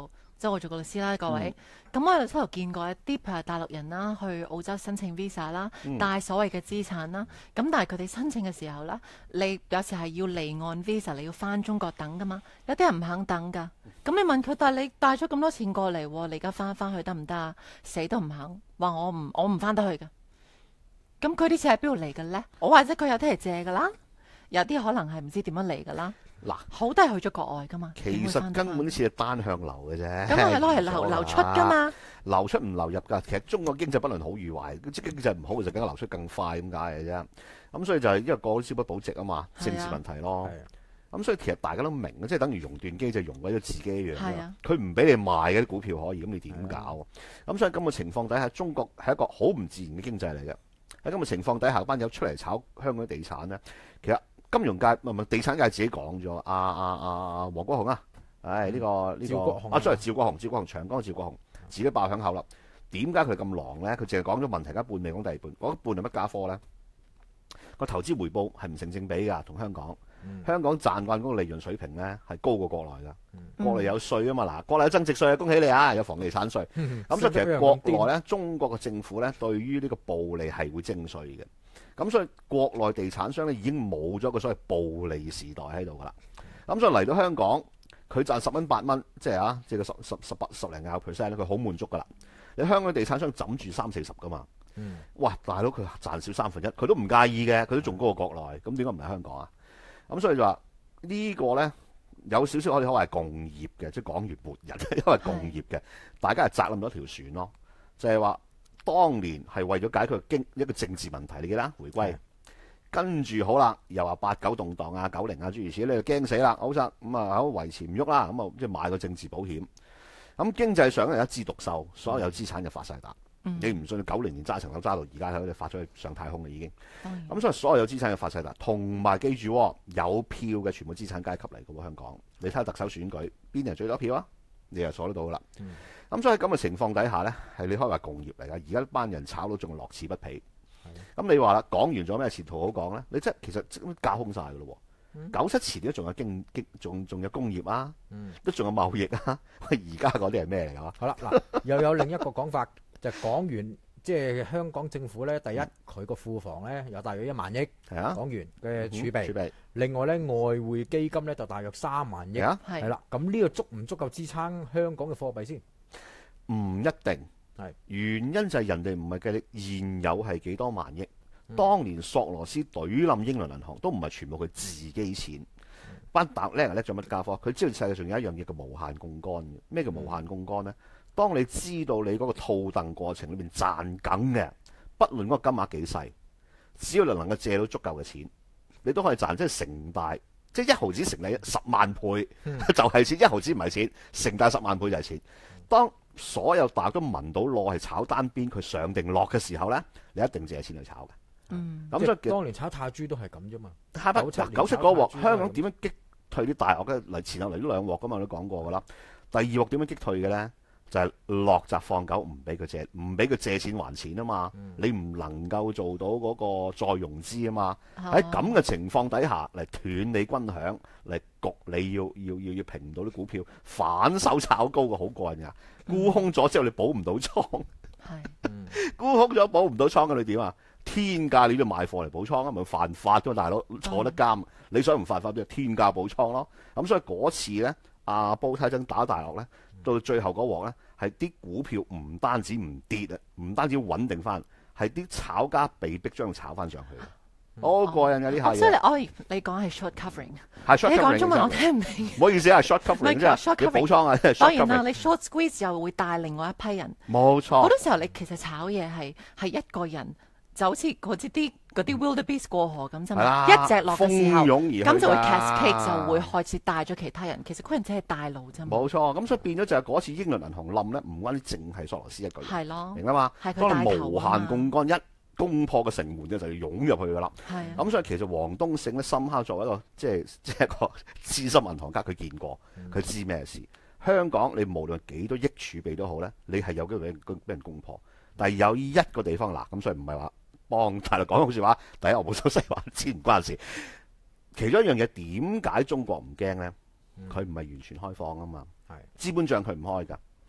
即係我做過律師啦，各位。咁我有初頭見過一啲譬如大陸人啦，去澳洲申請 visa 啦，帶所謂嘅資產啦。咁但係佢哋申請嘅時候啦，你有時係要離岸 visa，你要翻中國等噶嘛。有啲人唔肯等㗎。咁你問佢，但係你帶咗咁多錢過嚟，你而家翻去得唔得啊？死都唔肯，話我唔翻得去㗎。咁佢啲錢喺邊度嚟嘅咧？我或者佢有啲係借㗎啦，有啲可能係唔知點樣嚟㗎啦。 嗱， 好多係去咗國外噶嘛， 其實根本啲錢係單向流嘅啫。 咁係攞嚟流出噶嘛， 流出唔流入㗎。其實中國經濟不論好與壞，即經濟唔好就梗係流出更快咁解嘅啫。咁所以就係因為個個都朝不保夕啊嘛，政治問題咯。咁所以其實大家都明，即係等於熔斷機就熔毀咗自己一樣。佢唔俾你賣嘅啲股票可以，咁你點搞？咁所以咁嘅情況底下，中國係一個好唔自然嘅經濟嚟嘅。喺咁嘅情況底下，班友出嚟炒香港地產咧，其實金融界地產界自己講咗，黃國雄啊，呢個趙國雄長江趙國雄自己爆響口啦。點解佢咁狼咧？佢淨係講咗問題一半，未講第二半。嗰一半係乜家科咧？個投資回報係唔成正比㗎，同香港。香港賺慣嗰個利潤水平咧係高過國內㗎。國內有稅啊嘛，嗱，國內有增值稅啊，恭喜你啊，有房地產稅。咁所以其實國內咧，中國嘅政府咧對於呢個暴利係會徵稅嘅。咁所以國內地產商咧已經冇咗個所謂暴利時代喺度㗎啦。咁所以嚟到香港，佢賺10蚊8蚊，即係個十零廿%咧，佢好滿足㗎啦。你香港地產商枕住30-40㗎嘛？哇，大佬佢賺少1/3，佢都唔介意嘅，佢都仲高過國內，咁點解唔係香港啊？咁所以就話呢個咧有少少可以話係共業嘅，即係港粵末日，因為共業嘅，大家係責任咗條船咯，就係話當年係為咗解決一個政治問題，你記得回歸，跟住好啦，又話89動盪啊、90啊諸如此類，你就驚死啦，好啦，咁啊好維持唔喐啦，咁啊即係買個政治保險，咁經濟上係一枝獨秀，所有資產就發晒達。你唔信？90年揸層樓揸到而家，喺度發咗去上太空啦已經。咁所以所有資產嘅發晒達，同埋記住有票嘅全部資產階級嚟嘅喎。香港你睇下特首選舉，邊人最多票啊？你又鎖得到噶啦。咁所以咁嘅情況底下呢，係你可以話共業嚟㗎。而家班人炒到仲樂此不疲。咁你話啦，講完咗咩前途好講呢？你其實架空晒㗎咯。97前都仲有仲有工業啊，都仲有貿易啊。喂，而家嗰啲係咩嚟㗎？ 好啦，嗱，又有另一個講法。就講完，即係香港政府咧，第一佢個庫房咧有大約1萬億港元嘅儲備，另外咧外匯基金咧就大約3萬億，係啦。咁呢個足唔足夠支撐香港嘅貨幣先？ 唔一定，原因就係人哋唔係計你現有係幾多萬億。當年索羅斯懟冧英倫銀行都唔係全部佢自己錢，班大叻人叻咗乜家伙？佢知道世界上有一樣嘢叫無限槓桿嘅。咩叫無限槓桿咧？當你知道你嗰個套戥過程裏面賺緊嘅，不論嗰個金額幾細，只要你能夠借到足夠嘅錢，你都可以賺，即係成大，即係1毫子乘你10萬倍，就係錢，1毫子唔係錢，成大10萬倍就係錢。當所有大家都聞到落係炒單邊，佢上定落嘅時候咧，你一定借錢去炒嘅。咁所以當年炒泰銖都係咁啫嘛。 97嗰鑊，香港點樣擊退啲大鱷嘅？嚟前後嚟都2鑊噶嘛，都講過噶啦。第2鑊點樣擊退嘅咧？就係落閘放狗，唔俾佢借錢還錢啊嘛！你唔能夠做到嗰個再融資啊嘛！喺咁嘅情況底下嚟斷你軍餉，嚟焗你要平到啲股票，反手炒高嘅好過癮㗎！沽空咗之後你補唔到倉，沽空咗補唔到倉嘅你點啊？天價你都買貨嚟補倉啊？咪犯法㗎大佬，坐得監。你想唔犯法都天價補倉咯。咁所以嗰次咧，煲呔曾打大鱷咧。到最後嗰鑊咧，係啲股票唔單止唔跌啊，唔單止穩定翻，係啲炒家被逼將佢炒翻上去。好過癮嘅呢下嘢。 所以你講係 short covering， 係 short covering。 你講中文我聽唔明。 唔好意思係 short covering 啫，你補倉啊。 當然啦，你 short squeeze 又會帶另外一批人。 冇錯。 好多時候你其實炒嘢係一個人。就好似嗰啲 wildebeest 過河咁啫嘛，一隻落嘅時候，咁就會 cascade 就會開始帶咗其他人。其實嗰人只係帶路啫嘛。冇錯，咁所以變咗就係嗰次英倫銀行冧咧，唔關啲淨係索羅斯一個人。 係咯， 明啊嘛？ 係佢當帶頭無限槓桿一攻破個城門嘅就要湧入去噶啦。 係。 咁所以其實黃東勝咧，深刻作為一個即係一個資深銀行家，佢見過，佢知咩事。香港你無論幾多億儲備都好咧，你係有機會俾人攻破。但係有一個地方嗱，咁所以唔係話。幫大陸講好説話，第一我冇收西環，錢唔關事。其中一樣嘢點解中國唔驚呢？佢唔係完全開放啊嘛。資本帳佢唔開㗎，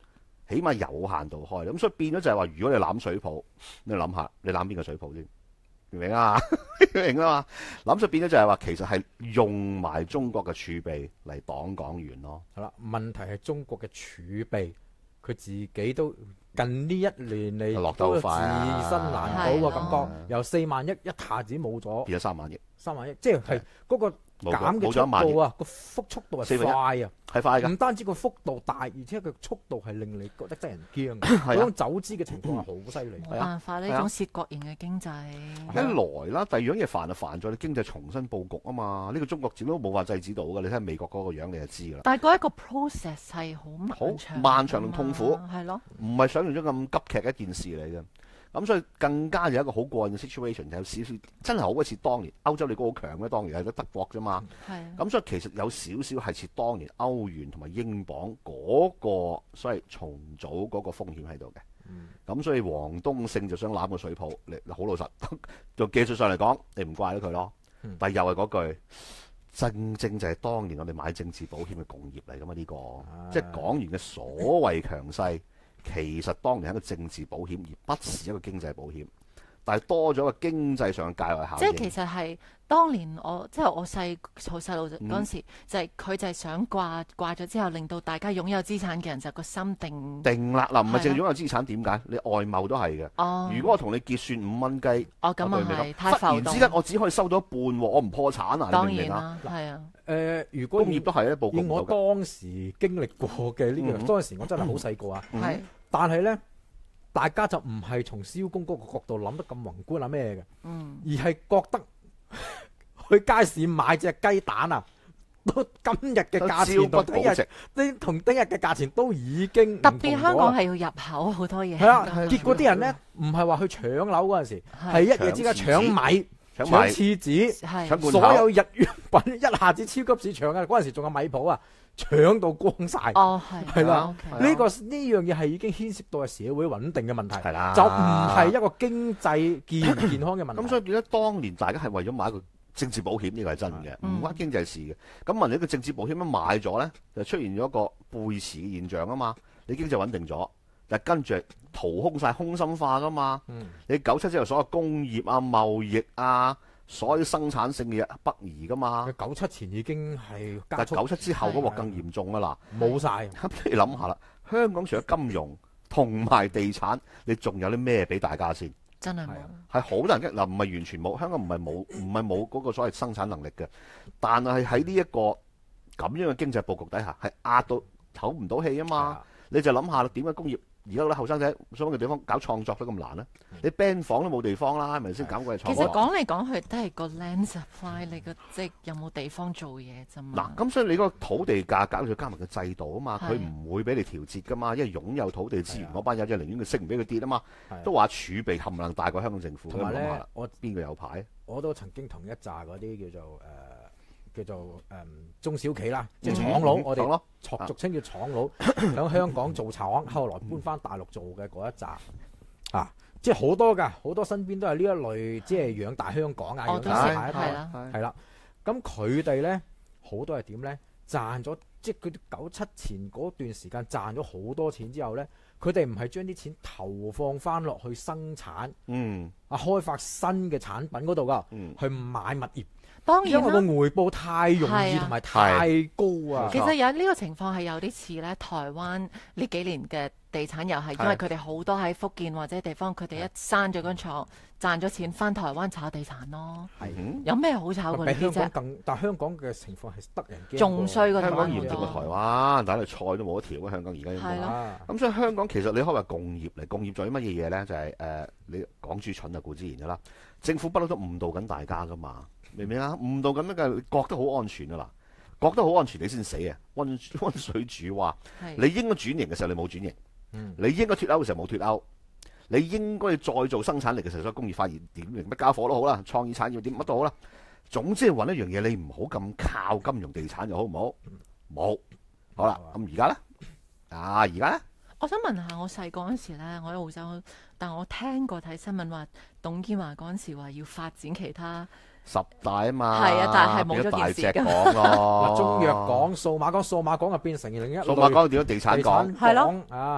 起碼有限度開。咁所以變咗就係話，如果你攬水泡，你諗下，你攬邊個水泡先？明唔明啊？明啊嘛，諗就變咗就係話，其實係用埋中國嘅儲備嚟擋港元咯。 係啦，問題係中國嘅儲備，佢自己都近呢一年嚟落得好快啊， 自身難保嘅感覺，由4萬億一下子冇咗， 變咗3萬億。 3萬億，即係嗰個減嘅速度啊，個速度係快啊， 係快㗎。 唔單止個幅度大，而且佢速度係令你覺得真係人驚。嗰種走資嘅情況係好犀利。 冇辦法，呢種涉國型嘅經濟。 一來啦，第二樣嘢煩就煩咗你經濟重新佈局啊嘛。呢個中國點都冇法制止到㗎。你睇下美國嗰個樣你就知㗎啦。 但係嗰一個 process 係好漫長同痛苦， 係咯， 唔係想象中咁急劇嘅一件事嚟嘅。咁所以更加有一個好過癮嘅 situation，有少少真係好鬼似當年歐洲你嗰個好強嘅，當年係得德國啫嘛。咁所以其實有少少係似當年歐元同埋英鎊嗰個所謂重組嗰個風險喺度嘅。咁所以黃東勝就想攬個水泡，你好老實，就技術上嚟講，你唔怪得佢咯。但係又係嗰句，正正就係當年我哋買政治保險嘅共業嚟噶嘛，呢個即係港元嘅所謂強勢。其實當年係一個政治保險，而不是一個經濟保險。但係多咗個經濟上嘅界外效應。 即係其實係當年我好細路嗰陣時，就係佢就係想掛咗之後，令到大家擁有資產嘅人就個心定啦。嗱，唔係淨係擁有資產，點解？你外貿都係嘅。如果我同你結算5蚊雞， 咁啊係太浮動。 忽然之間我只可以收到一半喎，我唔破產啊？ 當然啦，係啊。 如果工業都係咧，報告唔到嘅。 以我當時經歷過嘅呢個，當時我真係好細個啊。但係咧，大家就唔係從蕭公嗰個角度諗得咁宏觀啊咩嘅，而係覺得去街市買隻雞蛋啊，都今日嘅價錢同聽日嘅價錢都已經唔同咗。 特別香港係要入口好多嘢。 係啦，結果啲人咧唔係話去搶樓嗰陣時，係一夜之間搶米、搶廁紙、所有日用品一下子超級市場啊！嗰陣時仲有米鋪啊。搶到光晒，係啦，呢樣嘢係已經牽涉到係社會穩定嘅問題，就唔係一個經濟健唔健康嘅問題。 咁所以變咗當年大家係為咗買一個政治保險，呢個係真嘅，唔關經濟事嘅。咁問你個政治保險一買咗咧，就出現咗一個背馳嘅現象啊嘛。你經濟穩定咗，但係跟住係掏空晒、空心化噶嘛。你97之後所有工業啊、貿易啊。所有生產性嘅嘢北移噶嘛 ？97前已經係， 但係97之後嗰個更嚴重噶啦， 冇晒。 咁你諗下啦，香港除咗金融同埋地產，你仲有啲咩俾大家先？ 真係冇， 係好多人嘅嗱，唔係完全冇，香港唔係冇嗰個所謂生產能力嘅，但係喺呢一個咁樣嘅經濟佈局底下，係壓到唞唔到氣啊嘛！你就諗下啦，點解工業？而家嗰啲後生仔想揾嘅地方搞創作都咁難咧，你 band 房都冇地方啦，係咪先搞個創作？ 其實講嚟講去都係個 land supply，你個即係有冇地方做嘢啫嘛。 嗱，咁所以你嗰個土地價格要加埋個制度啊嘛，佢唔會俾你調節噶嘛，因為擁有土地資源嗰班友就寧願佢升唔俾佢跌啊嘛，都話儲備冚唪唥大過香港政府。 同埋咧， 我邊個有牌？ 我都曾經同一紮嗰啲叫做中小企啦，即係廠佬，我哋俗稱叫廠佬，喺香港做廠，後來搬翻大陸做嘅嗰一紮啊，即係好多㗎，好多身邊都係呢一類，即係養大香港啊，養大下一代，係啦。咁佢哋咧好多係點咧？賺咗，即係佢97前嗰段時間賺咗好多錢之後咧，佢哋唔係將啲錢投放翻落去生產，開發新嘅產品嗰度㗎，去買物業。 當然啦， 因為個回報太容易同埋太高啊。 其實有呢個情況係有啲似咧，台灣呢幾年嘅地產又係因為佢哋好多喺福建或者地方，佢哋一閂咗間廠賺咗錢，翻台灣炒地產咯。有咩好炒過呢啲啫？ 但香港嘅情況係得人驚， 仲衰過台灣。 香港嚴重過台灣，但係菜都冇得調啊！香港而家應該咁，所以香港其實你可以話共業嚟，共業做啲乜嘢嘢咧？就係你港豬蠢啊，固之然㗎啦。政府不嬲都誤導緊大家㗎嘛。明唔明啊？誤導咁樣嘅，覺得好安全啊嗱，覺得好安全你先死啊！溫水煮蛙，你應該轉型嘅時候你冇轉型，你應該脫歐嘅時候冇脫歐，你應該再做生產力嘅時候，所以工業化點乜交火都好啦，創意產業點乜都好啦，總之係揾一樣嘢，你唔好咁靠金融地產就好唔好？冇好啦，咁而家咧而家咧， 我想問下，我細個嗰時咧，我喺澳洲，但我聽過睇新聞話，董建華嗰陣時話要發展其他。 10大啊嘛， 係啊，但係冇咗件事㗎。 中藥港、數碼港就變成另一類。 數碼港點樣地產港？ 係咯，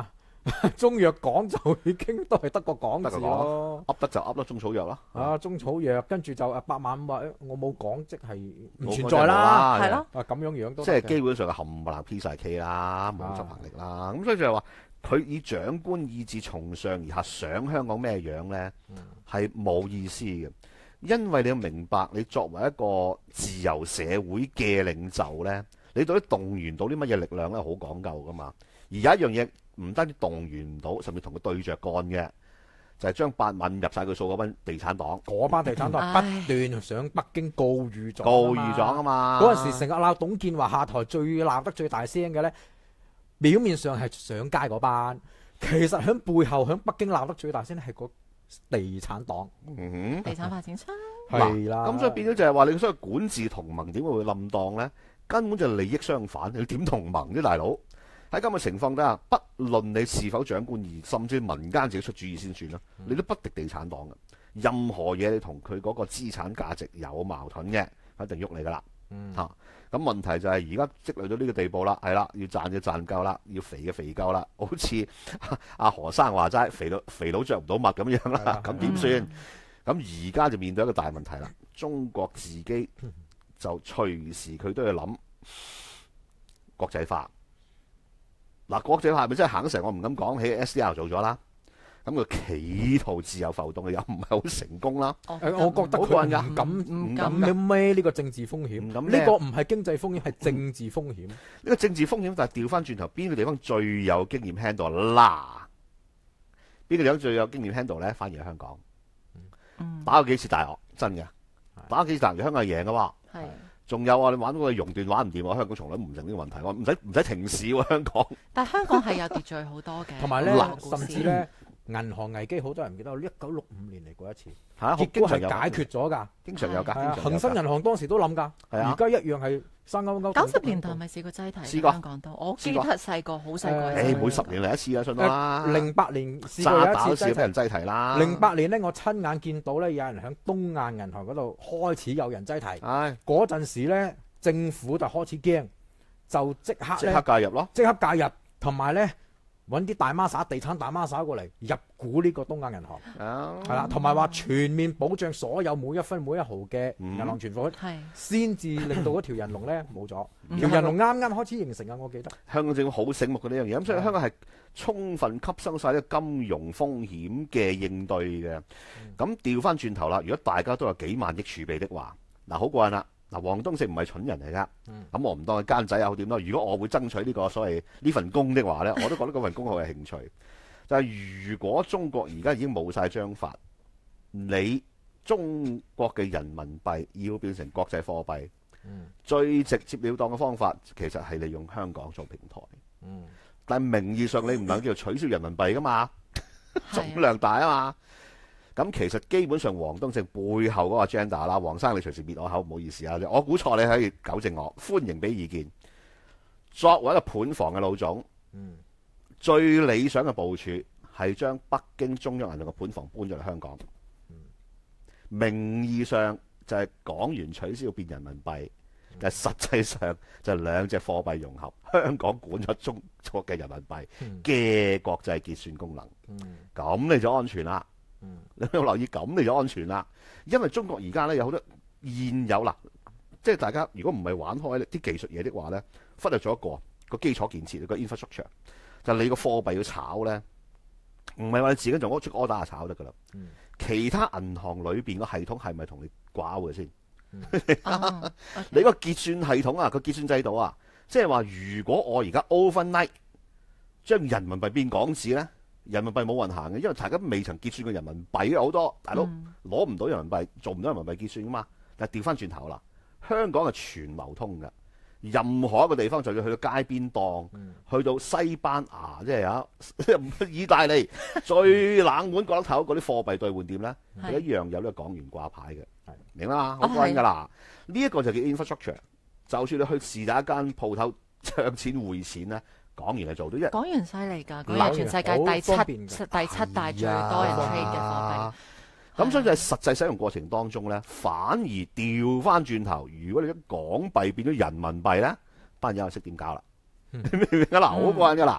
中藥講就已經都係得個講字咯， 噏得就噏咯，中草藥啦。 中草藥跟住就8萬話我冇講，即係唔存在啦， 係咯。 咁樣都即係基本上係冚唪唥 P 晒 K 啦，冇執行力啦。咁所以就係話佢以長官意志從上而下想香港咩樣呢？係冇意思嘅。因為你要明白，你作為一個自由社會嘅領袖呢，你到底動員到啲乜嘢力量呢？好講究噶嘛。而有一樣嘢唔單止動員唔到，甚至同佢對着幹嘅，就係將8萬入晒佢數嗰班地產黨。 嗰班地產黨不斷上北京告御狀啊嘛。 嗰陣時成日鬧董建華下台，最鬧得最大聲嘅呢，表面上係上街嗰班，其實喺背後喺北京鬧得最大聲係個地產黨。 地產發展商係啦。 咁所以變咗就係話，你所謂管治同盟點會冧檔呢？根本就係利益相反，你點同盟啫，大佬？喺咁嘅情況底下，不論你是否長官意，甚至民間自己出主意先算啦，你都不敵地產黨嘅。任何嘢你同佢嗰個資產價值有矛盾嘅，一定喐你噶啦。咁問題就係而家積累到呢個地步啦，係啦，要賺夠啦，要肥嘅肥夠啦，好似阿何生話齋，肥佬着唔到襪咁樣啦，咁點算？咁而家就面對一個大問題啦，中國自己就隨時佢都要諗國際化。嗱，國際化係咪真係行成？我唔敢講起 SDR 做咗啦，咁佢企圖自由浮動又唔係好成功啦。 我覺得佢唔敢孭呢個政治風險，呢個唔係經濟風險，係政治風險。呢個政治風險，但係調翻轉頭，邊個地方最有經驗 handle 啦？邊個地方最有經驗 handle 咧？反而係香港。打過幾次大鱷，真嘅。打過幾次大鱷，香港係贏嘅喎。係。仲有啊！你玩嗰個熔斷玩唔掂喎，香港從來唔成呢個問題，我唔使停市喎香港。 但係香港係有秩序好多嘅， 同埋咧，甚至咧銀河危機好多人唔記得，1965年嚟過一次，結果係解決咗㗎， 經常有㗎。 恒生銀行當時都諗㗎，而家一樣係生勾勾。 90年代咪試過擠提？試過香港都，我記得細個好細個。 每10年嚟一次啊，信我啦。 08年試過有一次俾人擠提啦。 08年咧，我親眼見到咧，有人喺東亞銀行嗰度開始有人擠提。嗰陣時咧，政府就開始驚，就即刻介入咯， 即刻介入，同埋咧揾啲大孖沙、地產大孖沙過嚟入股呢個東亞銀行，係啦，同埋話全面保障所有每一分每一毫嘅銀行存款，先至令到嗰條人龍咧冇咗。條人龍啱啱開始形成啊，我記得。香港政府好醒目嘅呢樣嘢，咁所以香港係充分吸收晒啲金融風險嘅應對嘅。咁調翻轉頭啦，如果大家都有幾萬億儲備的話，嗱好過癮啦。嗱，王冬勝唔係蠢人嚟噶，咁我唔當佢奸仔又好點咯。如果我會爭取呢個所謂呢份工的話呢，我都覺得嗰份工好有興趣。就係如果中國而家已經冇晒章法，你中國嘅人民幣要變成國際貨幣，最直接了當嘅方法其實係利用香港做平台。但係名義上你唔能叫做取消人民幣噶嘛，總量大啊嘛。咁其實基本上王冬勝背後嗰個 agenda 啦，黃生你隨時滅我口，唔好意思啊，我估錯你可以糾正我，歡迎俾意見。作為一個盤房嘅老總，最理想嘅部署係將北京中央銀行嘅盤房搬咗嚟香港。名義上就係港元取消變人民幣，但係實際上就係兩隻貨幣融合，香港管咗中國嘅人民幣嘅國際結算功能，咁你就安全啦。你有留意咁你就安全啦，因為中國而家咧有好多現有啦，即係大家如果唔係玩開啲技術嘢的話咧，忽略咗一個基礎建設個 infrastructure， 就係你個貨幣要炒咧，唔係話你自己做出 order 就炒得噶啦。其他銀行裏邊個系統係咪同你掛鈎嘅先？你個結算系統啊，個結算制度啊，即係話如果我而家 overnight 將人民幣變港紙咧？人民幣冇運行嘅，因為大家未曾結算過人民幣嘅好多大佬攞唔到人民幣，做唔到人民幣結算噶嘛。但係調翻轉頭啦，香港係全流通嘅，任何一個地方就要去到街邊檔，去到西班牙，即係意大利最冷門角落頭嗰啲貨幣兌換店咧，佢一樣有呢個港元掛牌嘅，明啦，好關㗎啦。呢一個就叫 infrastructure。就算你去是但一間鋪頭唱錢匯錢咧。港元係做到， 港元犀利㗎，港元全世界第七大最多人 trade 嘅貨幣。 咁所以就係實際使用過程當中咧，反而調翻轉頭，如果你啲港幣變咗人民幣咧，班人又識點搞啦，明唔明啊？嗱，好過癮㗎啦，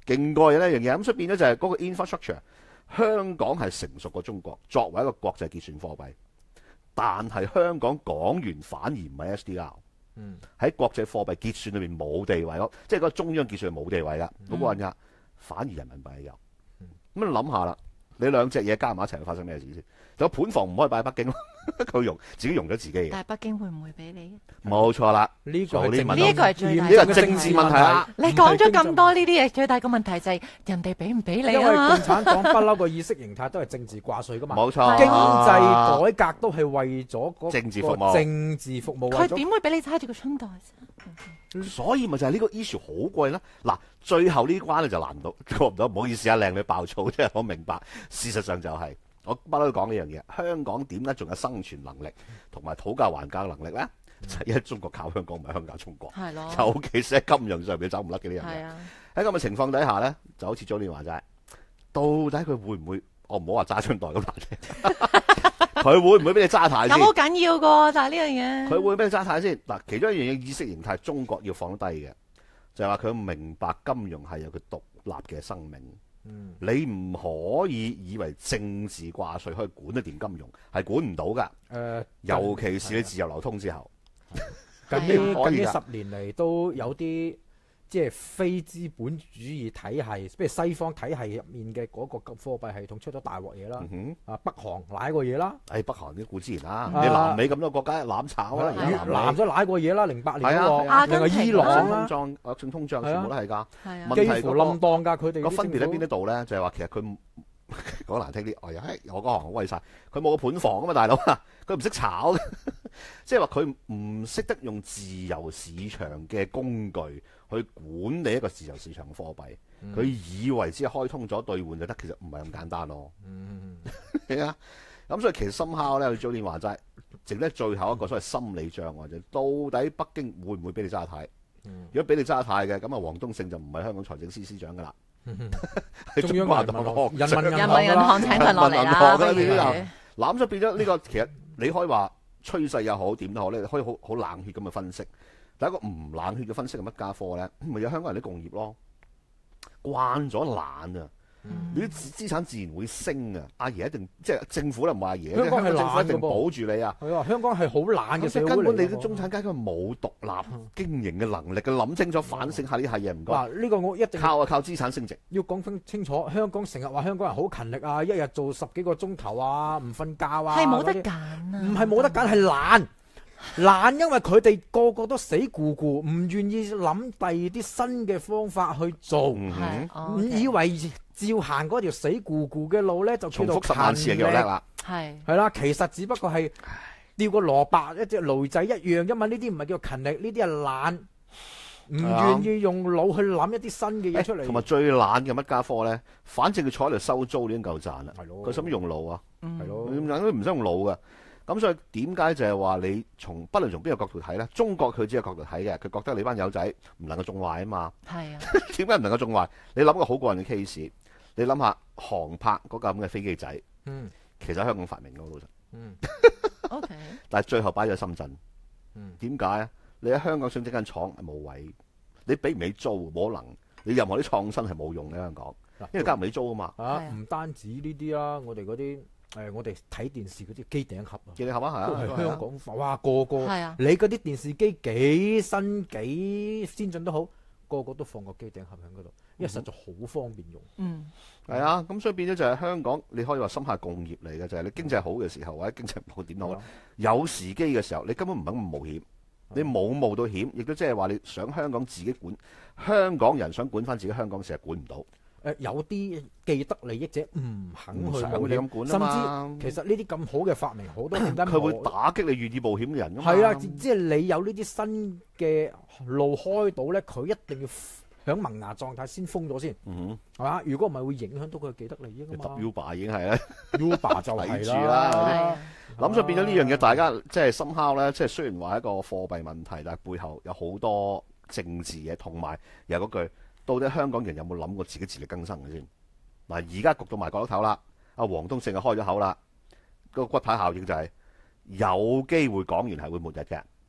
勁過嘅呢樣嘢。咁所以變咗就係嗰個 infrastructure，香港係成熟過中國，作為一個國際結算貨幣。但係香港港元反而唔係 SDR，喺國際貨幣結算裏面冇地位咯，即係嗰個中央結算係冇地位噶，好過癮噶，反而人民幣係有。咁你諗下啦，你兩隻嘢加埋一齊會發生咩事先？有盤房唔可以擺喺北京咯，佢自己用咗自己嘅。 但係北京會唔會俾你？ 冇錯啦， 呢個係最大呢個政治問題啦。 你講咗咁多呢啲嘢，最大個問題就係人哋俾唔俾你啊嘛。 因為共產黨不嬲個意識形態都係政治掛帥噶嘛。 冇錯， 經濟改革都係為咗嗰個政治服務。 政治服務。 佢點會俾你揸住個春袋啫？ 所以咪就係呢個 issue 好貴啦。嗱，最後呢關咧就難到過唔到，唔好意思啊，靚女爆粗，即係我明白。事實上就係、我不嬲講呢樣嘢，香港點解仲有生存能力同埋討價還價能力咧？就係因為中國靠香港，唔係香港靠中國。 係咯。 尤其是喺金融上面走唔甩嘅呢樣嘢。喺咁嘅情況底下咧，就好似早年話齋，到底佢會唔會？我唔好話揸春袋咁難聽，佢會唔會俾你揸太先？ 咁好緊要噶，但係呢樣嘢。 佢會俾你揸太先？嗱，其中一樣嘢意識形態，中國要放低嘅，就係話佢明白金融係有佢獨立嘅生命。你唔可以以為政治掛帥可以管得掂金融，係管唔到噶。尤其是你自由流通之後， 近呢10年嚟都有啲即係非資本主義體系，譬如西方體系入面嘅嗰個貨幣系統出咗大鑊嘢啦。北韓舐過嘢啦。北韓啲固之然啦，你南美咁多國家攬炒啦， 越南都舐過嘢啦，08年嗰個，另外伊朗啦， 惡性通脹全部都係㗎。 問題幾乎冧當㗎，佢哋個分別喺邊一度咧？就係話其實佢講難聽啲，我嗰行好威晒，佢冇個盤房啊嘛，大佬啊，佢唔識炒嘅，即係話佢唔識得用自由市場嘅工具去管理一個自由市場嘅貨幣，佢以為只係開通咗兌換就得，其實唔係咁簡單咯。係啊，咁所以其實深刻咧，早年話齋，剩得最後一個所謂心理障礙就到底北京會唔會俾你揸太？如果俾你揸太嘅，咁啊黃東勝就唔係香港財政司司長噶啦。 中央人民銀行請佢落嚟啦， 攬咗變咗呢個，其實你可以話趨勢又好，點都好咧，你可以好冷血咁去分析。但係一個唔冷血嘅分析係乜家科咧？咪有香港人啲共業咯，慣咗懶啊！你啲資產自然會升啊！阿爺一定即係政府啦，唔係阿爺， 香港係政府一定懶嘅保住你啊！ 係啊，香港係好懶嘅社會嚟嘅。 根本你啲中產階級冇獨立經營嘅能力，佢諗清楚反省下呢係嘢唔該。 嗱，呢個我一定靠資產升值。要講分清楚，香港成日話香港人好勤力啊，一日做10幾個鐘頭啊，唔瞓覺啊， 係冇得揀啊！ 唔係冇得揀，係懶。懶，因為佢哋個個都死咕咕，唔願意諗第二啲新嘅方法去做，以為照行嗰條死咕咕嘅路咧就叫做重複10萬次就叻啦。 係啦，其實只不過係吊個蘿蔔一隻驢仔一樣啫嘛。呢啲唔係叫勤力，呢啲係懶，唔願意用腦去諗一啲新嘅嘢出嚟。 同埋最懶嘅乜家科咧，反正佢坐喺度收租已經夠賺啦。佢使乜用腦啊？係咯，佢唔使用腦噶。咁所以點解就係話你不論從邊個角度睇咧？中國佢只係角度睇嘅，佢覺得你班友仔唔能夠縱壞啊嘛。係啊，點解唔能夠縱壞？你諗個好過癮嘅 case，你諗下航拍嗰架咁嘅飛機仔，其實喺香港發明嘅老實。 OK， 但係最後擺咗深圳。點解啊？你喺香港想整間廠係冇位，你俾唔起租冇可能，你任何啲創新係冇用嘅香港，因為交唔起租啊嘛。 唔單止呢啲啦，我哋嗰啲。我哋睇電視嗰啲機頂盒啊， 機頂盒啊， 都係香港哇，個個你嗰啲電視機幾新幾先進都好，個個都放個機頂盒喺嗰度，因為實在好方便用。 係啊，咁所以變咗就係香港，你可以話深下共業嚟嘅，就係你經濟好嘅時候或者經濟唔好點好，有時機嘅時候，你根本唔肯咁冒險，你冇冒到險，亦都即係話你想香港自己管，香港人想管翻自己香港，成日管唔到。 有啲既得利益者唔肯去冒險， 甚至其實呢啲咁好嘅發明，好多點解佢會打擊你願意冒險嘅人㗎嘛？ 係啊，即係你有呢啲新嘅路開到咧，佢一定要響萌芽狀態先封咗先，係嘛？如果唔係會影響到佢嘅既得利益㗎嘛。 Uber 已經係啦 ，Uber 就係啦。 諗咗變咗呢樣嘢，大家即係深刻咧。即係雖然話一個貨幣問題，但係背後有好多政治嘢，同埋有嗰句。到底香港人有冇諗過自己自力更生嘅先？嗱，而家焗到埋角落頭啦，阿黃東勝就開咗口啦，個骨牌效應就係有機會港元係會末日嘅。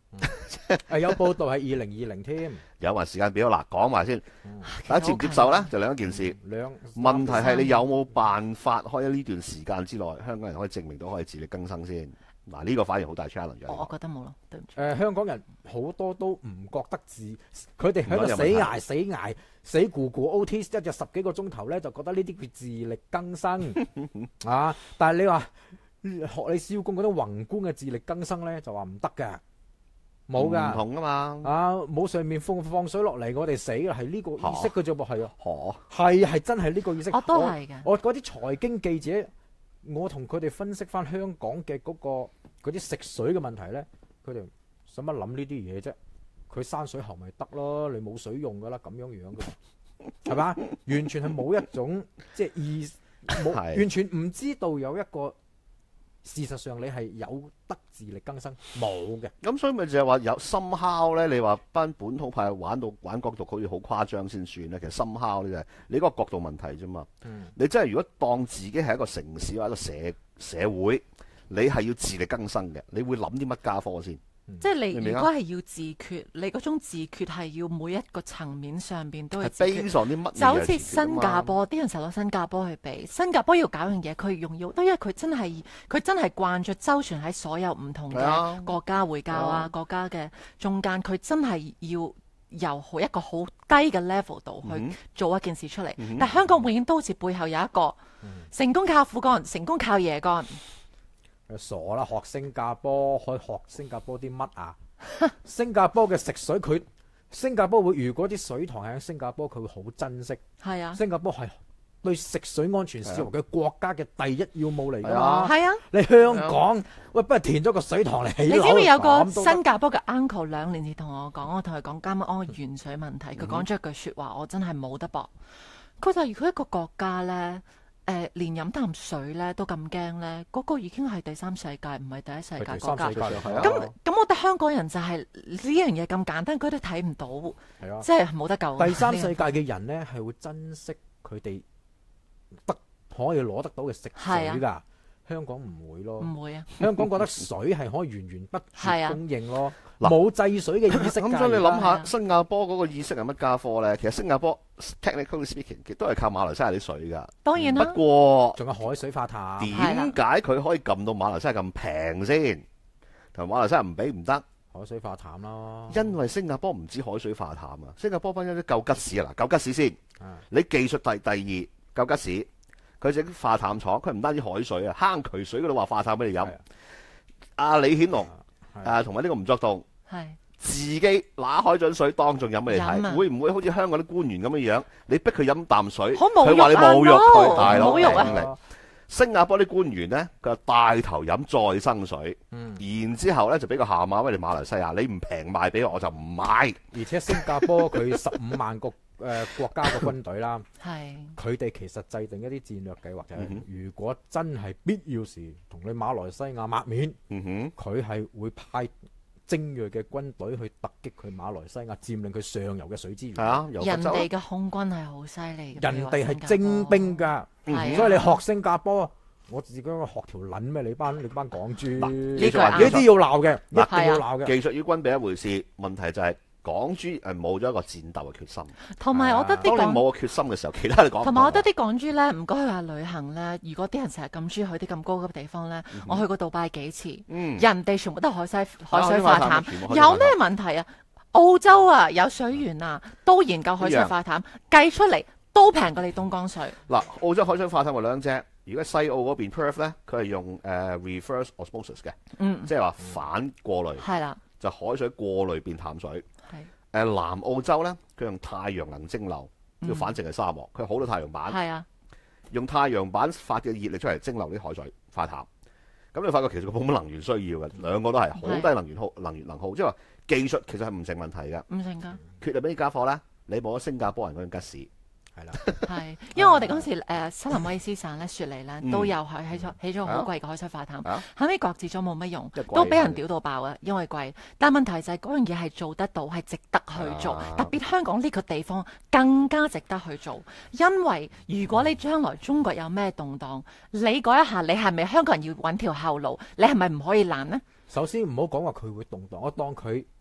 有報道係2020添。 有埋時間表嗱，講埋先。大家接唔接受咧？就兩件事。問題係你有冇辦法可以喺呢段時間之內，香港人可以證明到可以自力更生先？嗱，呢個反而好大 challenge。 我覺得冇咯，對唔住。 香港人好多都唔覺得佢哋喺度死捱死咕咕 OT 一日10幾個鐘頭咧，就覺得呢啲叫自力更生啊！但係你話學你蕭公嗰啲宏觀嘅自力更生咧，就話唔得嘅，冇㗎， 唔同㗎嘛。 冇上面放水落嚟，我哋死嘅係呢個意識嘅啫噃，係啊，係真係呢個意識。 我都係嘅。 我嗰啲財經記者，我同佢哋分析翻香港嘅嗰啲食水嘅問題咧，佢哋使乜諗呢啲嘢啫？佢山水喉咪得咯，你冇水用噶啦，咁樣嘅，係嘛？完全係冇一種即係完全唔知道有一個事實上你係有得自力更生冇嘅。 咁所以咪就係話有somehow咧？你話班本土派玩角度好似好誇張先算咧。其實somehow咧就係你嗰個角度問題啫嘛。你真係如果當自己係一個城市或者一個社會，你係要自力更生嘅，你會諗啲乜家科先？ 即係你如果係要自決，你嗰種自決係要每一個層面上邊都係自決。就好似新加坡啲人成日攞新加坡去比，新加坡要搞樣嘢，佢用要都因為佢真係慣咗周旋喺所有唔同嘅國家回教國家嘅中間，佢真係要由一個好低嘅 level 度去做一件事出嚟。但香港永遠都好似背後有一個成功靠苦幹，成功靠爺幹。 傻啦！學新加坡可以學新加坡啲乜啊？新加坡嘅食水，新加坡會如果啲水塘喺新加坡，佢會好珍惜。係啊，新加坡係對食水安全視為佢國家嘅第一要務嚟㗎嘛。係啊，你香港喂，不如填咗個水塘嚟起樓。你知唔知有個新加坡嘅 uncle 2年前同我講，我同佢講啱啱原水問題，佢講咗一句説話，我真係冇得駁。佢就如果一個國家咧。連飲啖水咧都咁驚咧，嗰個已經係第三世界，唔係第一世界國家。咁我覺得香港人就係呢樣嘢咁簡單，佢都睇唔到，即係冇得救。 第三世界嘅人咧係會珍惜佢哋可以攞得到嘅食水㗎。香港唔會咯，唔會啊！香港覺得水係可以源源不絕供應咯，冇制水嘅意識。 咁所以你諗下，新加坡嗰個意識係乜家科咧？其實新加坡 technically speaking 亦都係靠馬來西亞啲水㗎。 當然啦。 不過仲有海水化淡。 點解佢可以撳到馬來西亞咁平先？同馬來西亞唔俾唔得？ 海水化淡咯。 因為新加坡唔止海水化淡啊，新加坡班有啲救吉士啊，嗱救吉士先。你技術第二救吉士。佢整化淡廠，佢唔單止海水啊，坑渠水嗰度話化淡俾你飲。阿李顯龍同埋呢個吳作棟，自己拿海準水當眾飲俾你睇，會唔會好似香港啲官員咁樣樣？你逼佢飲啖水，佢話你侮辱佢，大佬嚟。新加坡啲官員呢，佢就帶頭飲再生水，然之後呢就俾個下馬俾你馬來西亞，你唔平賣俾我就唔買。 而且新加坡佢15萬個國家嘅軍隊啦，佢哋其實制定一啲戰略計劃，就係如果真係必要時同你馬來西亞抹面，佢係會派精鋭嘅軍隊去突擊佢馬來西亞，佔領佢上游嘅水資源。 人哋嘅空軍係好犀利嘅， 人哋係精兵㗎，所以你學新加坡，我自己學條撚咩？你班港豬，呢啲要鬧嘅，一定要鬧嘅。 技術與軍備一回事，問題就係。港豬冇咗一個戰鬥嘅決心， 同埋我覺得啲當你冇個決心嘅時候，其他你講。 同埋我覺得啲港豬咧，唔該去下旅行咧。如果啲人成日咁中意去啲咁高級嘅地方咧，我去過杜拜幾次，人哋全部都係海水化淡，有咩問題啊？澳洲啊，有水源啊，都研究海水化淡，計出嚟都平過你東江水。 嗱，澳洲海水化淡係兩隻，如果西澳嗰邊 Perth 咧，佢係用reverse osmosis 嘅，即係話反過濾，係啦，就海水過濾變淡水。南澳洲咧，佢用太陽能蒸餾，要反正係沙漠，佢好多太陽板，用太陽板發嘅熱力出嚟蒸餾啲海水化淡。咁你發覺其實佢冇乜能源需要嘅，兩個都係好低能源耗，即係話技術其實係唔成問題嘅。唔成㗎。缺係咩家伙咧？你冇咗新加坡人嗰種吉士。係啦，係，因為我哋嗰時新南威爾斯省咧，雪梨咧都有起咗好貴嘅海水化淡，後尾擱置咗冇乜用，都俾人屌到爆啊，因為貴。但問題就係嗰樣嘢係做得到，係值得去做，特別香港呢個地方更加值得去做，因為如果你將來中國有咩動盪，你嗰一下你係咪香港人要揾條後路？你係咪唔可以攔呢？ 首先唔好講話佢會動盪，我當佢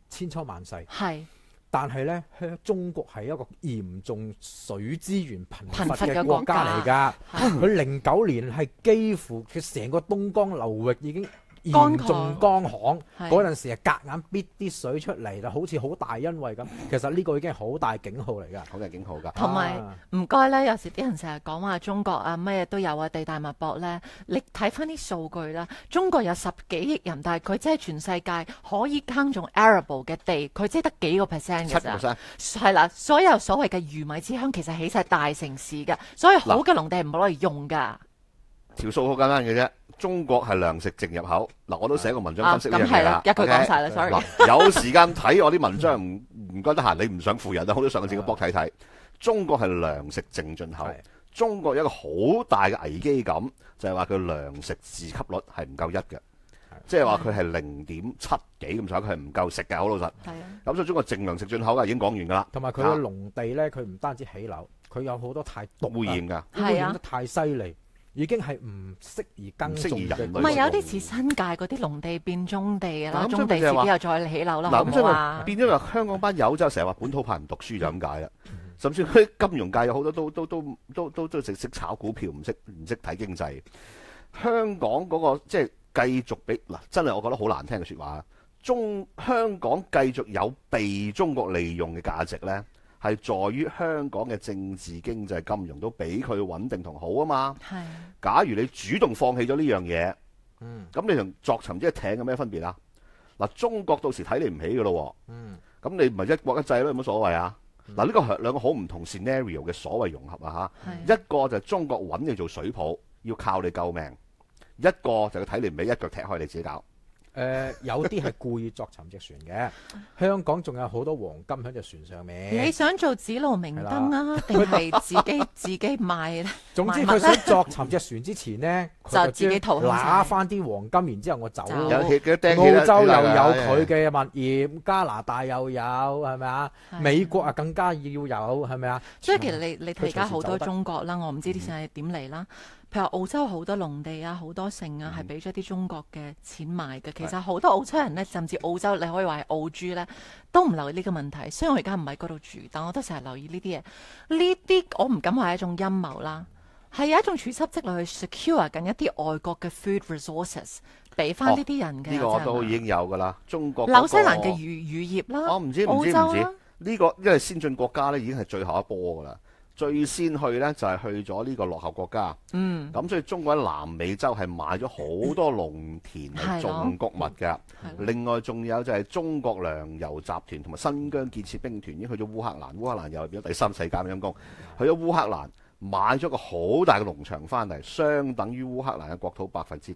千秋萬世。 係， 但係咧，中國係一個嚴重水資源貧乏嘅國家嚟㗎。佢09年係幾乎佢成個東江流域已經嚴重乾旱，嗰陣時係夾硬逼啲水出嚟，就好似好大恩惠咁。其實呢個已經係好大警號嚟㗎， 好大警號㗎。 同埋唔該咧，有時啲人成日講話中國啊乜嘢都有啊，地大物博咧。你睇翻啲數據啦，中國有10幾億人，但係佢真係全世界可以耕種 arable 嘅地，佢只係得幾個 percent 嘅咋。係啦，所有所謂嘅魚米之鄉其實起晒大城市嘅，所以好嘅農地係唔好攞嚟用㗎。 條數好簡單嘅啫，中國係糧食淨入口。嗱，我都寫個文章分析呢樣嘢啦。 一句講晒啦 ，sorry。 有時間睇我啲文章唔該得閒，你唔想負人啊，好多上自己博睇睇。中國係糧食淨進口，中國有一個好大嘅危機感，就係話佢糧食自給率係唔夠1嘅，即係話佢係0.7幾咁上下，佢係唔夠食嘅，好老實。咁所以中國淨糧食進口嘅已經講完㗎啦。 同埋佢嘅農地咧，佢唔單止起樓，佢有好多太毒污染㗎， 污染得太犀利。已經係唔適宜耕種嘅， 唔係有啲似新界嗰啲農地變棕地啦，棕地自己又再起樓啦，好唔好啊？ 變咗話香港班友就成日話本土派唔讀書就咁解啦。甚至佢金融界有好多都識炒股票，唔識睇經濟。香港嗰個即係繼續俾嗱，真係我覺得好難聽嘅説話。香港繼續有被中國利用嘅價值咧，係在於香港嘅政治、經濟、金融都比佢穩定同好啊嘛。係。假如你主動放棄咗呢樣嘢，咁你同作沉隻艇有咩分別啊？嗱，中國到時睇你唔起㗎咯。咁你唔係一國一制咯，有乜所謂啊？嗱，呢個係兩個好唔同 scenario 嘅所謂融合啊嚇。一個就係中國揾你做水泡，要靠你救命；一個就係睇你唔起，一腳踢開你自己搞。 有啲係故意作沉隻船嘅。香港仲有好多黃金喺隻船上面。 你想做指路明燈啊，定係自己賣咧？ 總之佢想作沉隻船之前呢， 就自己淘拿翻啲黃金，然之後我走。 澳洲又有佢嘅物業，加拿大又有，係咪啊？美國啊更加要有，係咪啊？ 所以其實你睇而家好多中國啦，我唔知啲錢係點嚟啦。譬如澳洲好多農地啊，好多城啊，係俾咗啲中國嘅錢買嘅。其實好多澳洲人呢，甚至澳洲你可以話係澳豬呢，都唔留意呢個問題。雖然我而家唔喺嗰度住，但我都成日留意呢啲嘢。呢啲我唔敢話係一種陰謀啦，係有一種處心積慮去 secure 緊一啲外國嘅 food resources 俾翻呢啲人嘅。 呢個都已經有㗎啦，中國紐西蘭嘅漁業啦， 我唔知澳洲啦， 呢個因為先進國家呢已經係最後一波㗎啦。最先去呢就係去咗呢個落後國家，咁所以中國喺南美洲係買咗好多農田嚟種穀物嘅。另外仲有就係中國糧油集團同埋新疆建設兵團已經去咗烏克蘭，烏克蘭又變咗第三世界嘅陰公，去咗烏克蘭買咗個好大嘅農場翻嚟，相等於烏克蘭嘅國土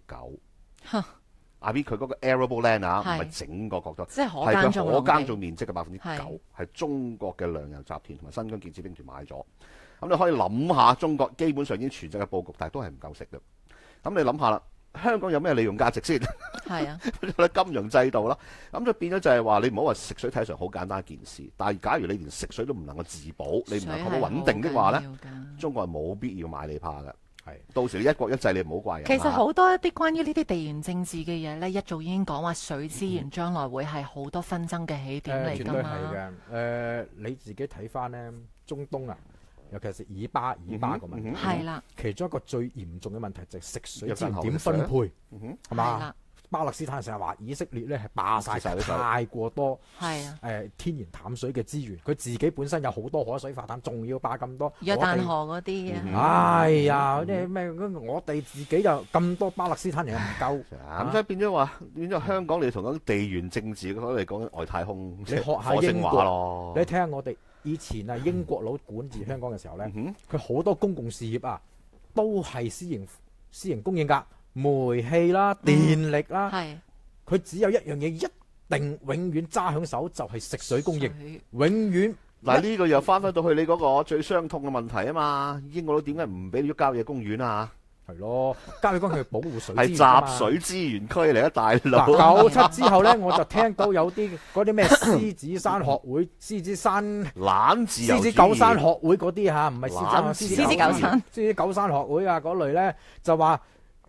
9%。阿 B 佢嗰個 arable land 啊，唔係整個國土， 即係可耕種面積嘅9%，係中國嘅糧油集團同埋新疆建設兵團買咗。咁你可以諗下，中國基本上已經全世界佈局，但係都係唔夠食嘅。咁你諗下啦，香港有咩利用價值先？係啊，金融制度啦，咁就變咗就係話你唔好話食水睇上好簡單一件事，但係假如你連食水都唔能夠自保，你唔能夠穩定的話咧，中國係冇必要買你怕嘅。係，到時你一國一制，你唔好怪人。 其實好多一啲關於呢啲地緣政治嘅嘢咧，一早已經講話水資源將來會係好多紛爭嘅起點嚟㗎嘛。 絕對係嘅。你自己睇翻咧，中東啊，尤其是以巴個問題， 係啦。 其中一個最嚴重嘅問題就係食水資源點分配，係嘛？巴勒斯坦成日話以色列咧係霸晒太過多天然淡水嘅資源，佢自己本身有好多海水化淡，仲要霸咁多。 約旦河嗰啲哎呀，嗰啲咩？我哋自己就咁多巴勒斯坦人又唔夠， 咁所以變咗香港，你同緊地緣政治嚟講緊外太空， 你學下英國咯。你睇下我哋以前啊，英國佬管治香港嘅時候咧，佢好多公共事業啊，都係私營供應㗎。煤氣啦、電力啦，佢只有一樣嘢一定永遠揸響手，就係食水供應，永遠。 嗱，呢個又翻返到去你嗰個最傷痛嘅問題啊嘛！英國佬點解唔俾你咗郊野公園啊？ 係咯，郊野公園係保護水係集水資源區嚟啊，大佬。 97之後咧，我就聽到有啲嗰啲咩獅子山學會、獅子山懶自由、 獅子九山學會嗰啲嚇，唔係獅子九山獅子九山學會啊嗰類咧，就話。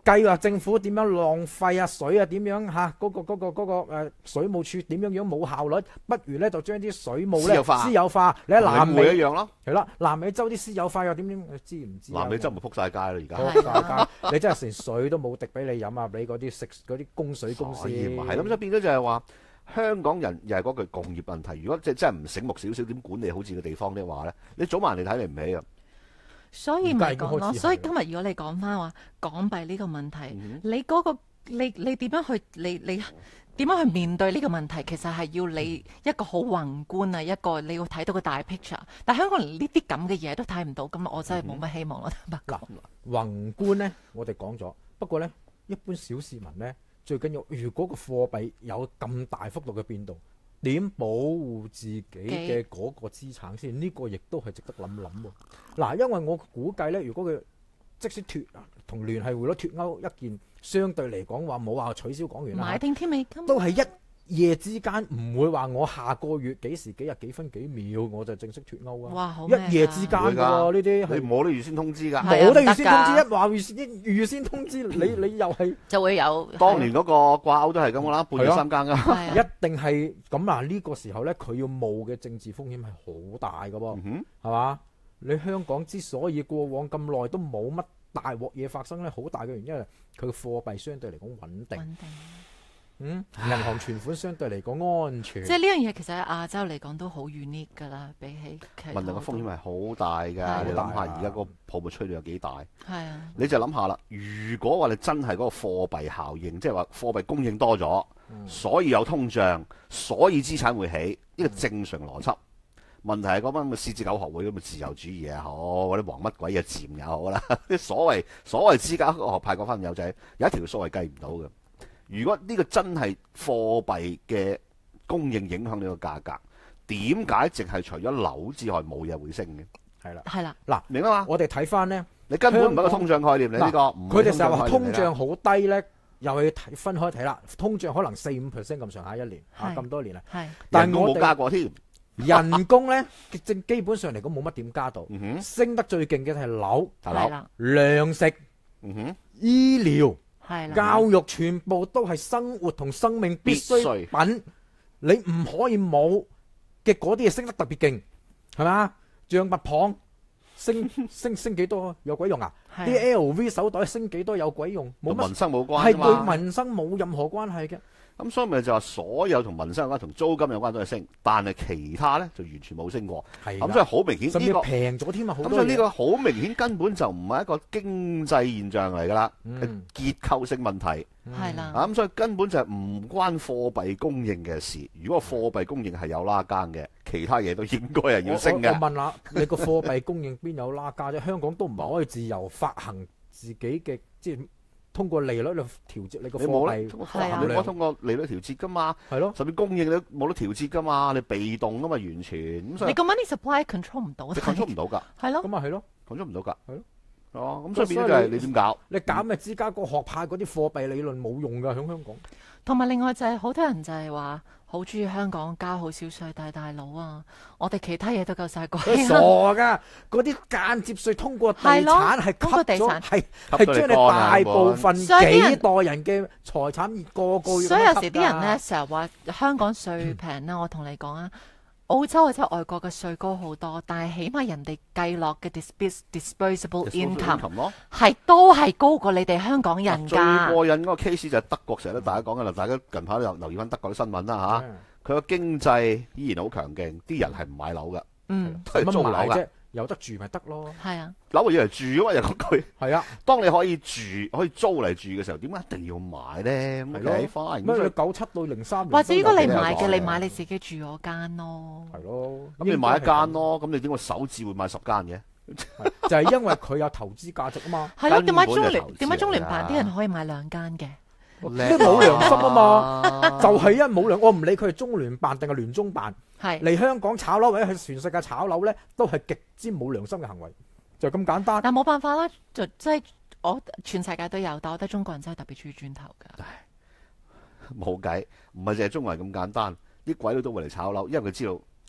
計劃政府點樣浪費啊水啊點樣嚇嗰個水務署點樣冇效率，不如咧就將啲水務咧私有化。你喺南美一樣咯， 係啦，南美洲啲私有化又點？你知唔知？ 南美洲咪撲晒街咯，而家撲晒街，你真係成水都冇滴俾你飲啊！俾嗰啲嗰啲供水公司係咁，所以變咗就係話香港人又係嗰句共業問題。如果真係唔醒目少少點管理好似個地方的話咧，你早晚人哋睇你唔起啊！ 所以咪講咯，所以今日如果你講翻話港幣呢個問題，你嗰個你點樣去你點樣去面對呢個問題？其實係要你一個好宏觀啊，一個你要睇到個大 picture。但香港連呢啲咁嘅嘢都睇唔到，咁我真係冇乜希望咯。 嗱，宏觀呢，我哋講咗，不過呢，一般小市民呢，最緊要，如果個貨幣有咁大幅度嘅變動，點保護自己嘅嗰個資產先？呢個亦都係值得諗諗喎。嗱，因為我估計呢，如果佢即使同聯繫匯率脫鈎一件，相對嚟講話冇話取消港元啦， 買定添美金都係一夜之間，唔會話我下個月幾時幾日幾分幾秒我就正式脫鈎啊！ 哇，好一夜之間㗎喎，呢啲你冇得預先通知㗎， 冇得預先通知，一話預先通知你又係就會有。 當年嗰個掛鈎都係咁㗎啦，半夜三更㗎， 一定係咁啊！呢個時候咧，佢要冒嘅政治風險係好大㗎喎，係嘛？你香港之所以過往咁耐都冇乜大鑊嘢發生咧，好大嘅原因係佢嘅貨幣相對嚟講穩定。銀行存款相對嚟講安全。 即係呢樣嘢其實喺亞洲嚟講都好 unique 㗎啦，比起其他。 問題嘅風險係好大㗎，你諗下而家個泡沫吹到有幾大？ 係啊， 你就諗下啦，如果話你真係嗰個貨幣效應，即係話貨幣供應多咗，所以有通脹，所以資產會起，呢個正常邏輯。問題係嗰班嘅獅子狗學會咁嘅自由主義也好，嗰啲黃乜鬼嘢佔也好啦，啲所謂資格學派嗰班友仔有一條數係計唔到嘅。如果呢個真係貨幣嘅供應影響呢個價格，點解淨係除咗樓之外冇嘢會升嘅？ 係啦， 係啦， 嗱，明啊嘛？我哋睇翻呢， 你根本唔係一個通脹概念，你呢個佢哋成日話通脹好低咧，又要睇分開睇啦。通脹可能4-5% 咁上下一年啊，咁多年啦，但係我冇加過添。 人工咧，基本上嚟講冇乜點加到，升得最勁嘅係樓、糧食、醫療、教育，全部都係生活同生命必需品，你唔可以冇嘅嗰啲嘢升得特別勁，係嘛？象拔蚌升幾多有鬼用啊？啲 LV 手袋升幾多有鬼用？冇乜， 民生冇關係嘛， 係對民生冇任何關係嘅。 咁所以咪就話所有同民生有關、同租金有關都係升，但係其他咧就完全冇升過。咁所以好明顯， 甚至平咗添啊！ 咁所以呢個好明顯根本就唔係一個經濟現象嚟㗎啦，係結構性問題。 係啦。 咁所以根本就係唔關貨幣供應嘅事。如果貨幣供應係有拉更嘅，其他嘢都應該係要升嘅。 我問下你個貨幣供應邊有拉更啫？香港都唔係可以自由發行自己嘅即係。通過利率嚟調節你個貨幣， 你冇通過利率調節噶嘛？係咯，甚至供應你都冇得調節噶嘛？你被動噶嘛，完全咁所以你個 money supply control 唔到， 你 control 唔到㗎， 係咯， 咁咪係咯 ，control 唔到㗎， 係咯， 哦，咁所以變咗就係你點搞？ 你搞咩芝加哥學派嗰啲貨幣理論冇用㗎，喺香港。 同埋另外就係好多人就係話好中意香港交好少稅，大佬啊，我哋其他嘢都夠晒貴。 傻㗎，嗰啲間接稅通過地產係吸咗，係將你大部分幾代人嘅財產個個月。 所以有時啲人咧成日話香港稅平啦，我同你講啊，澳洲或者外國嘅稅高好多，但係起碼人哋計落嘅 disposable income 係都係高過你哋香港人㗎。 最過癮嗰個 case 就係德國，成日都大家講緊啦，大家近排留意翻德國啲新聞啦嚇。佢個經濟依然好強勁，啲人係唔買樓㗎，都係租樓㗎。 有得住咪得咯。 係啊， 樓要嚟住啊嘛，又嗰句。 係啊， 當你可以住可以租嚟住嘅時候，點解一定要買咧？咁係咯，咩97到03年， 或者如果你買嘅，你買你自己住嗰間咯。 係咯， 咁你買一間咯，咁你點解首置會買10間嘅？ 就係因為佢有投資價值啊嘛。 係咯，點解中聯辦啲人可以買2間嘅？ 即係冇良心啊嘛，就係因為冇良，我唔理佢係中聯辦定係聯中辦，嚟香港炒樓或者去全世界炒樓咧，都係極之冇良心嘅行為，就咁簡單。 但冇辦法啦，就即係我全世界都有，但我覺得中國人真係特別中意磚頭㗎。 冇計，唔係淨係中國人咁簡單，啲鬼佬都會嚟炒樓，因為佢知道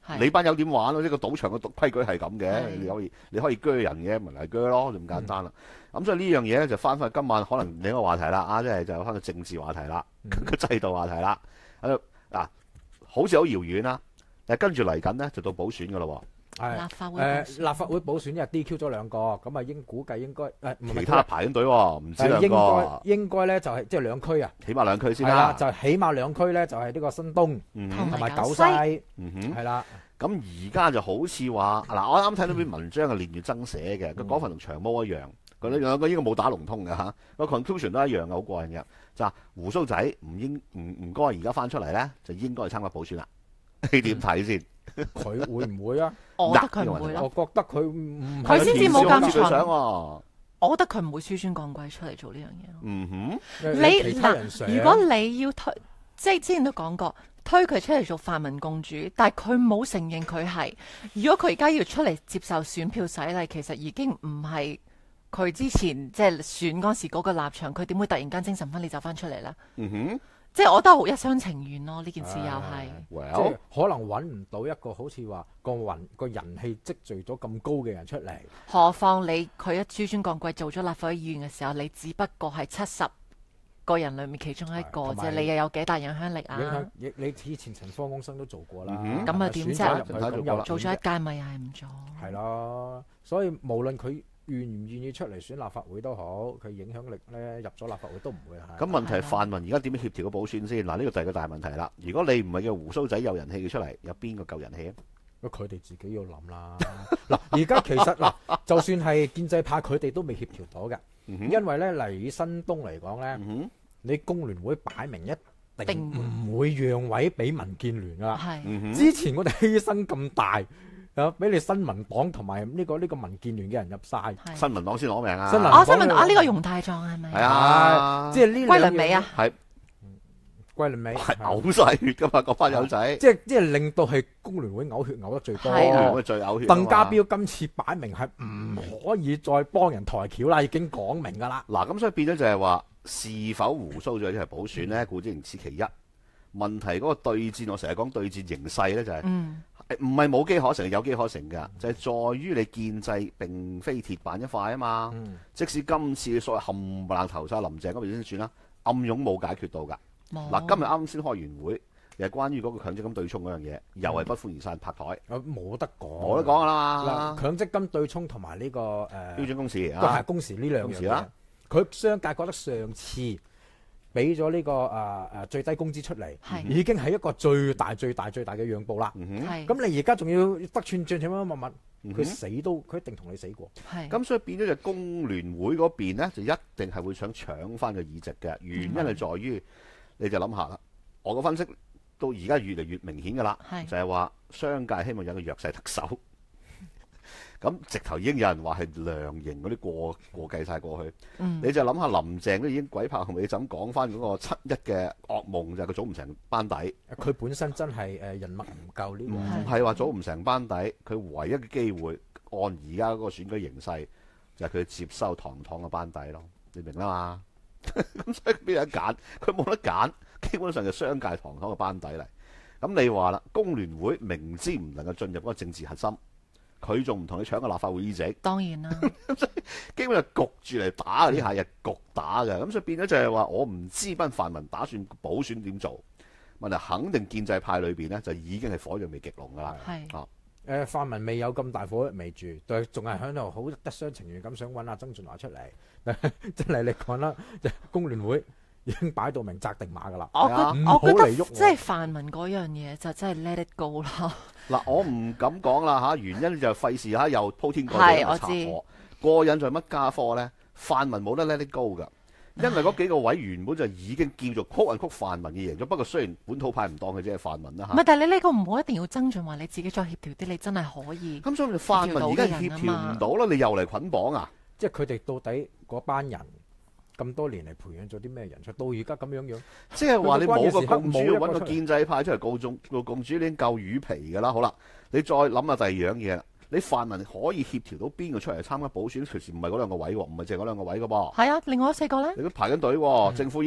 你班友點玩咯？呢個賭場嘅規矩係咁嘅，你可以鋸人嘅，咪嚟鋸咯，就咁簡單啦。咁所以呢樣嘢咧就翻返今晚可能另一個話題啦，即係就翻個政治話題啦，個制度話題啦。嗱，好似好遙遠啦，但係跟住嚟緊呢，就到補選噶咯。 立法會立法會補選因為 DQ 咗2個，咁啊估計應該其他排緊隊喎，唔止2個。 應該咧就係即係2區啊， 起碼2區先啦。 就起碼2區咧就係呢個新東同埋九西，係啦。 咁而家就好似話嗱，我啱睇到篇文章係連月增寫嘅，佢講法同長毛一樣，佢哋兩個應該冇打龍通嘅嚇，個 conclusion 都一樣嘅，好過癮嘅。就話鬍鬚仔唔該而家翻出嚟咧，就應該係參加補選啦。你點睇先？ 佢會唔會啊？ 我覺得佢唔會咯。 我覺得佢唔佢先至冇咁蠢。 我覺得佢唔會紆尊降貴出嚟做呢樣嘢。 你嗱， 如果你要推，即係之前都講過，推佢出嚟做泛民共主，但係佢冇承認佢係。如果佢而家要出嚟接受選票洗禮，其實已經唔係佢之前即係選嗰時嗰個立場。佢點會突然間精神分裂走翻出嚟呢？即係我覺得好一廂情願咯，呢件事又係， 即係可能揾唔到一個好似話個人氣積聚咗咁高嘅人出嚟。 何況佢一紆尊降貴做咗立法會議員嘅時候，你只不過係70個人裡面其中一個啫，你又有幾大影響力啊？ 你以前陳方安生都做過啦， 咁啊點啫？做咗一屆咪又係唔做？ 係咯，所以無論佢願唔願意出嚟選立法會都好，佢影響力咧入咗立法會都唔會係。 咁問題係泛民而家點樣協調個補選先？嗱，呢個第二個大問題啦。如果你唔係叫鬍鬚仔有人氣嘅出嚟，有邊個夠人氣啊？ 佢哋自己要諗啦。嗱，而家其實嗱，就算係建制派，佢哋都未協調到嘅，因為咧例如新東嚟講咧，你工聯會擺明一定唔會讓位俾民建聯噶啦。之前我哋犧牲咁大。俾你新民黨同埋呢個民建聯嘅人入晒， 新民黨先攞命啊！ 新民黨呢個容泰壯係咪？ 係啊， 即係呢桂綸鎂啊， 係桂綸鎂係嘔晒血噶嘛，嗰班友仔， 即係令到係工聯會嘔血嘔得最多， 最嘔血。 鄧家彪今次擺明係唔可以再幫人抬轎啦，已經講明噶啦。 嗱，咁所以變咗就係話，是否鬍鬚仔係補選咧？固之然此其一。問題嗰個對戰，我成日講對戰形勢咧，就係唔係冇機可乘，有機可乘㗎，就係在於你建制並非鐵板一塊啊嘛。即使今次所謂冚唪唥投晒林鄭嗰邊先算啦，暗湧冇解決到㗎。嗱，今日啱先開完會，又係關於嗰個強積金對沖嗰樣嘢，又係不歡而散拍台。 冇得講， 冇得講㗎啦嘛。 強積金對沖同埋呢個標準工時都係工時呢兩樣嘢。佢商界覺得上次俾咗呢個最低工資出嚟，已經係一個最大嘅讓步啦。咁你而家仲要得寸進尺乜乜乜，佢死都佢一定同你死過。 咁所以變咗就工聯會嗰邊呢，就一定係會想搶翻個議席嘅。原因係在於，你就諗下啦。我個分析到而家越嚟越明顯㗎啦，就係話商界希望有個弱勢特首。咁直頭已經有人話係量刑嗰啲過計晒過去，你就諗下林鄭都已經鬼拍後尾枕講翻嗰個7·1嘅噩夢，就係佢組唔成班底。 佢本身真係人脈唔夠呢個， 唔係話組唔成班底，佢唯一嘅機會按而家嗰個選舉形勢，就係佢接收堂嘅班底咯。你明啦嘛？咁所以邊有得揀？佢冇得揀，基本上就商界堂嘅班底嚟。咁你話啦，工聯會明知唔能夠進入嗰個政治核心。佢仲唔同你搶個立法會議席？ 當然啦， 基本上焗住嚟打呢下嘢，焗打嘅。咁所以變咗就係話，我唔知班泛民打算補選點做。問題肯定建制派裏邊呢，就已經係火藥味極濃㗎啦。 係泛民未有咁大火藥味住，對，仲係喺度好一廂情願咁想揾阿曾俊華出嚟。真係你講啦，工聯會已經擺到明紮定馬㗎啦。 我覺得即係泛民嗰樣嘢就真係 let it go 啦。 嗱，我唔敢講啦嚇，原因就費事嚇又鋪天蓋地咁查貨。過癮在乜家科咧？泛民冇得 let it go 㗎，因為嗰幾個位原本就已經叫做曲人曲泛民嘅贏咗。不過雖然本土派唔當佢只係泛民啦嚇。 唔係，但係你呢個唔好一定要曾俊華，你自己再協調啲，你真係可以。 咁所以泛民而家協調唔到啦，你又嚟捆綁啊？ 即係佢哋到底嗰班人咁多年嚟培養咗啲咩人出？到而家咁樣樣， 即係話你冇個公主揾個建制派出嚟告眾，個公主已經夠魚皮㗎啦。好啦，你再諗下第二樣嘢啦。你泛民可以協調到邊個出嚟參加補選？隨時唔係嗰兩個位喎，唔係淨係嗰兩個位㗎噃。 係啊，另外4個咧， 你都排緊隊喎。政府已經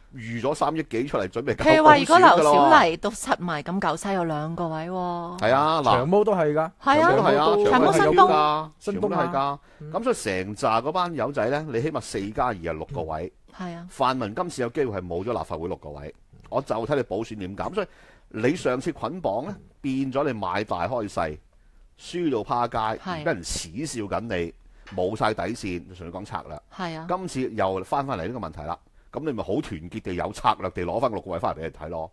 預咗3億幾出嚟準備搞譬如話，如果劉小小麗都塞埋，咁九西有2個位喎。 係啊，嗱， 長毛都係㗎， 係長毛都係啊， 長毛新東㗎， 新東全部都係㗎。咁所以成扎嗰班友仔咧，你起碼4+2係6個位。 係啊， 泛民今次有機會係冇咗立法會6個位，我就睇你補選點減。所以你上次捆綁咧，變咗你買大開細，輸到趴街，而家人恥笑緊你，冇晒底線，就同你講策略。 係啊， 今次又翻嚟呢個問題啦，咁你咪好團結地有策略地攞翻6個位翻嚟俾你睇咯。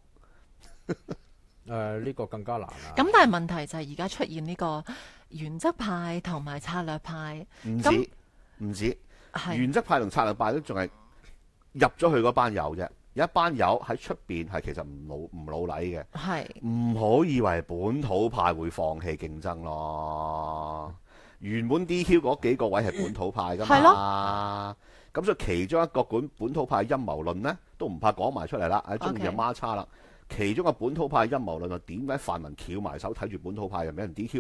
呢個更加難啊！ 咁但係問題就係而家出現呢個原則派同埋策略派， 唔止原則派同策略派都仲係入咗去嗰班友啫。有一班友喺出邊係其實唔老禮嘅，唔好以為本土派會放棄競爭咯。原本 DQ 嗰幾個位係本土派噶嘛，咁所以其中一個本土派陰謀論呢，都唔怕講埋出嚟啦，喺中意就孖叉啦。其中個本土派陰謀論就點解泛民翹埋手睇住本土派又俾人 DQ？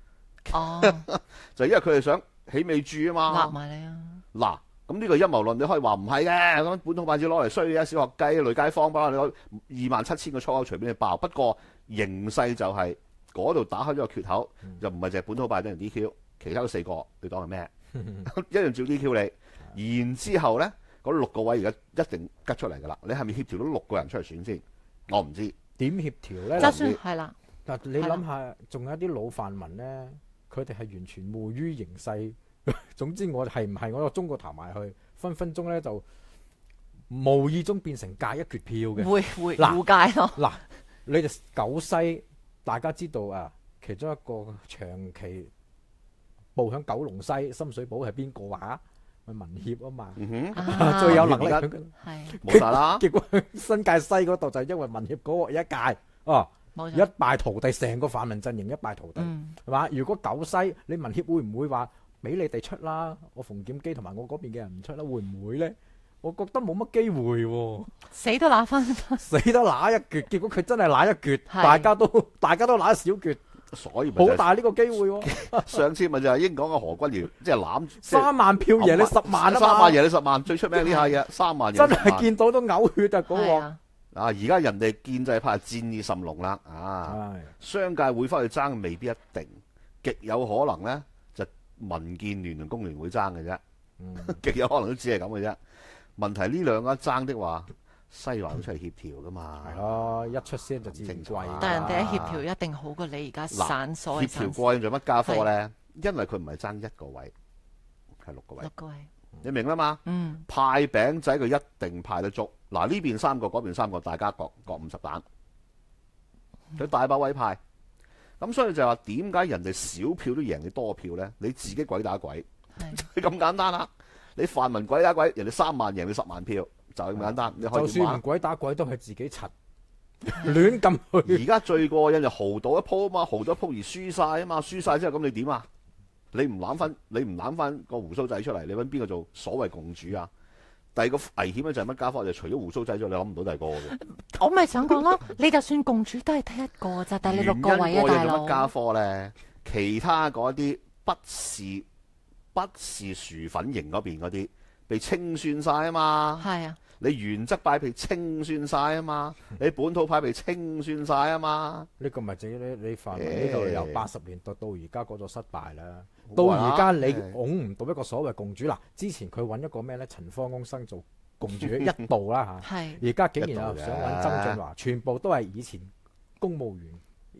就因為佢哋想起尾注啊嘛， 立埋你啊！ 嗱。咁呢個陰謀論你可以話唔係嘅，咁本土派只攞嚟衰嘅小學雞、累街坊包，你攞27,000個粗口隨便你爆。不過形勢就係嗰度打開咗個缺口，就唔係淨係本土派俾人 DQ，其他嗰4個你當係咩？一樣照 DQ 你。然之後咧，嗰6個位而家一定吉出嚟㗎啦。你係咪協調到6個人出嚟選先？我唔知點協調咧。 就算係啦， 嗱你諗下，仲有啲老泛民咧，佢哋係完全昧於形勢。總之我係唔係我就中國投埋去，分分鐘咧就無意中變成界一決票嘅， 會互界咯。 嗱，你哋九西大家知道啊，其中一個長期步響九龍西深水埗係邊個話？咪民協啊嘛，最有能力係冇晒啦。 結果新界西嗰度就因為民協嗰個一屆一敗塗地，成個泛民陣營一敗塗地，係嘛？如果九西你民協會唔會話？俾你哋出啦，我馮檢基同埋我嗰邊嘅人唔出啦，會唔會咧？我覺得冇乜機會喎， 死都揦翻， 死得揦一橛，結果佢真係揦一橛，大家都揦一小橛， 所以好大呢個機會喎。 上次咪就係英港嘅何君堯，即係攬 3萬票贏你10萬啊嘛 ，3萬贏你10萬，最出名呢下嘢3萬贏10萬， 真係見到都嘔血啊！嗰個而家人哋建制派戰意甚濃啦，商界會翻去爭未必一定，極有可能咧。民建聯同工聯會爭嘅啫，極有可能都只係咁嘅啫。問題呢兩個爭的話，西環都出嚟協調噶嘛？ 係咯，一出聲就自然貴。 但人哋嘅協調一定好過你而家散所謂協調過做乜加科咧？因為佢唔係爭1個位，係6個位。 6個位， 你明啦嘛？派餅仔佢一定派得足。嗱，呢邊3個，嗰邊3個，大家各50蛋，佢大把位派。咁所以就話點解人哋少票都贏你多票咧？你自己鬼打鬼，就咁簡單啦。你泛民鬼打鬼，人哋3萬贏你10萬票，就咁簡單。你可以就算唔鬼打鬼都係自己柒，亂咁去。 而家最過癮就豪賭一鋪啊嘛，豪賭一鋪而輸晒啊嘛，輸晒之後咁你點啊？你唔攬翻個鬍鬚仔出嚟，你揾邊個做所謂共主啊？第二個危險咧就係乜家伙？就除咗鬍鬚仔咗，你諗唔到第二個嘅。我咪想講咯，你就算共主都係得1個咋，但係你6個位啊，大佬。乜家科咧？其他嗰啲不是薯粉型嗰邊嗰啲被清算晒啊嘛。 係啊。 你原則派被清算晒啊嘛，你本土派被清算晒啊嘛。 呢個咪就係你泛民呢度由80年代到而家嗰個失敗啦。到而家你拱唔到一個所謂共主嗱，之前佢揾一個咩咧？陳方安生做共主一度啦嚇，而家竟然又想揾曾俊華，全部都係以前公務員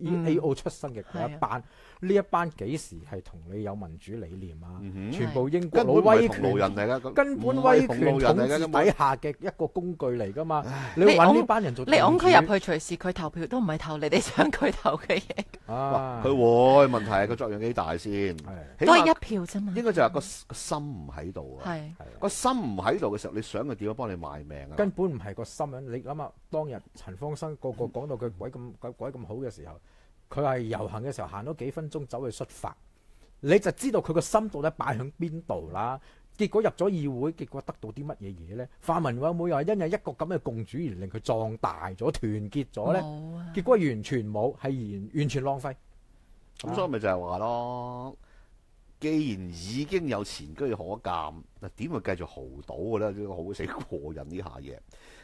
AO 出身嘅嗰一班。呢一班幾時係同你有民主理念啊？全部英國佬威權人嚟㗎，根本威權統治底下嘅一個工具嚟㗎嘛。你揾呢班人做， 你擁佢入去，隨時佢投票都唔係投你哋想佢投嘅嘢。 佢會問題係個作用幾大先？ 都係1票啫嘛。 應該就係個心唔喺度啊。個心唔喺度嘅時候，你想佢點樣幫你賣命啊？ 根本唔係個心樣。你諗下，當日陳方生個講到佢鬼咁好嘅時候。佢係遊行嘅時候行咗幾分鐘走去出發，你就知道佢個心到底擺喺邊度啦。結果入咗議會，結果得到啲乜嘢嘢咧？泛民會唔會話因為一個咁嘅共主而令佢壯大咗、團結咗咧？結果完全冇，係完全浪費。 咁所以咪就係話咯，既然已經有前車可鑑，嗱點會繼續豪賭嘅咧？呢個好死過癮呢下嘢。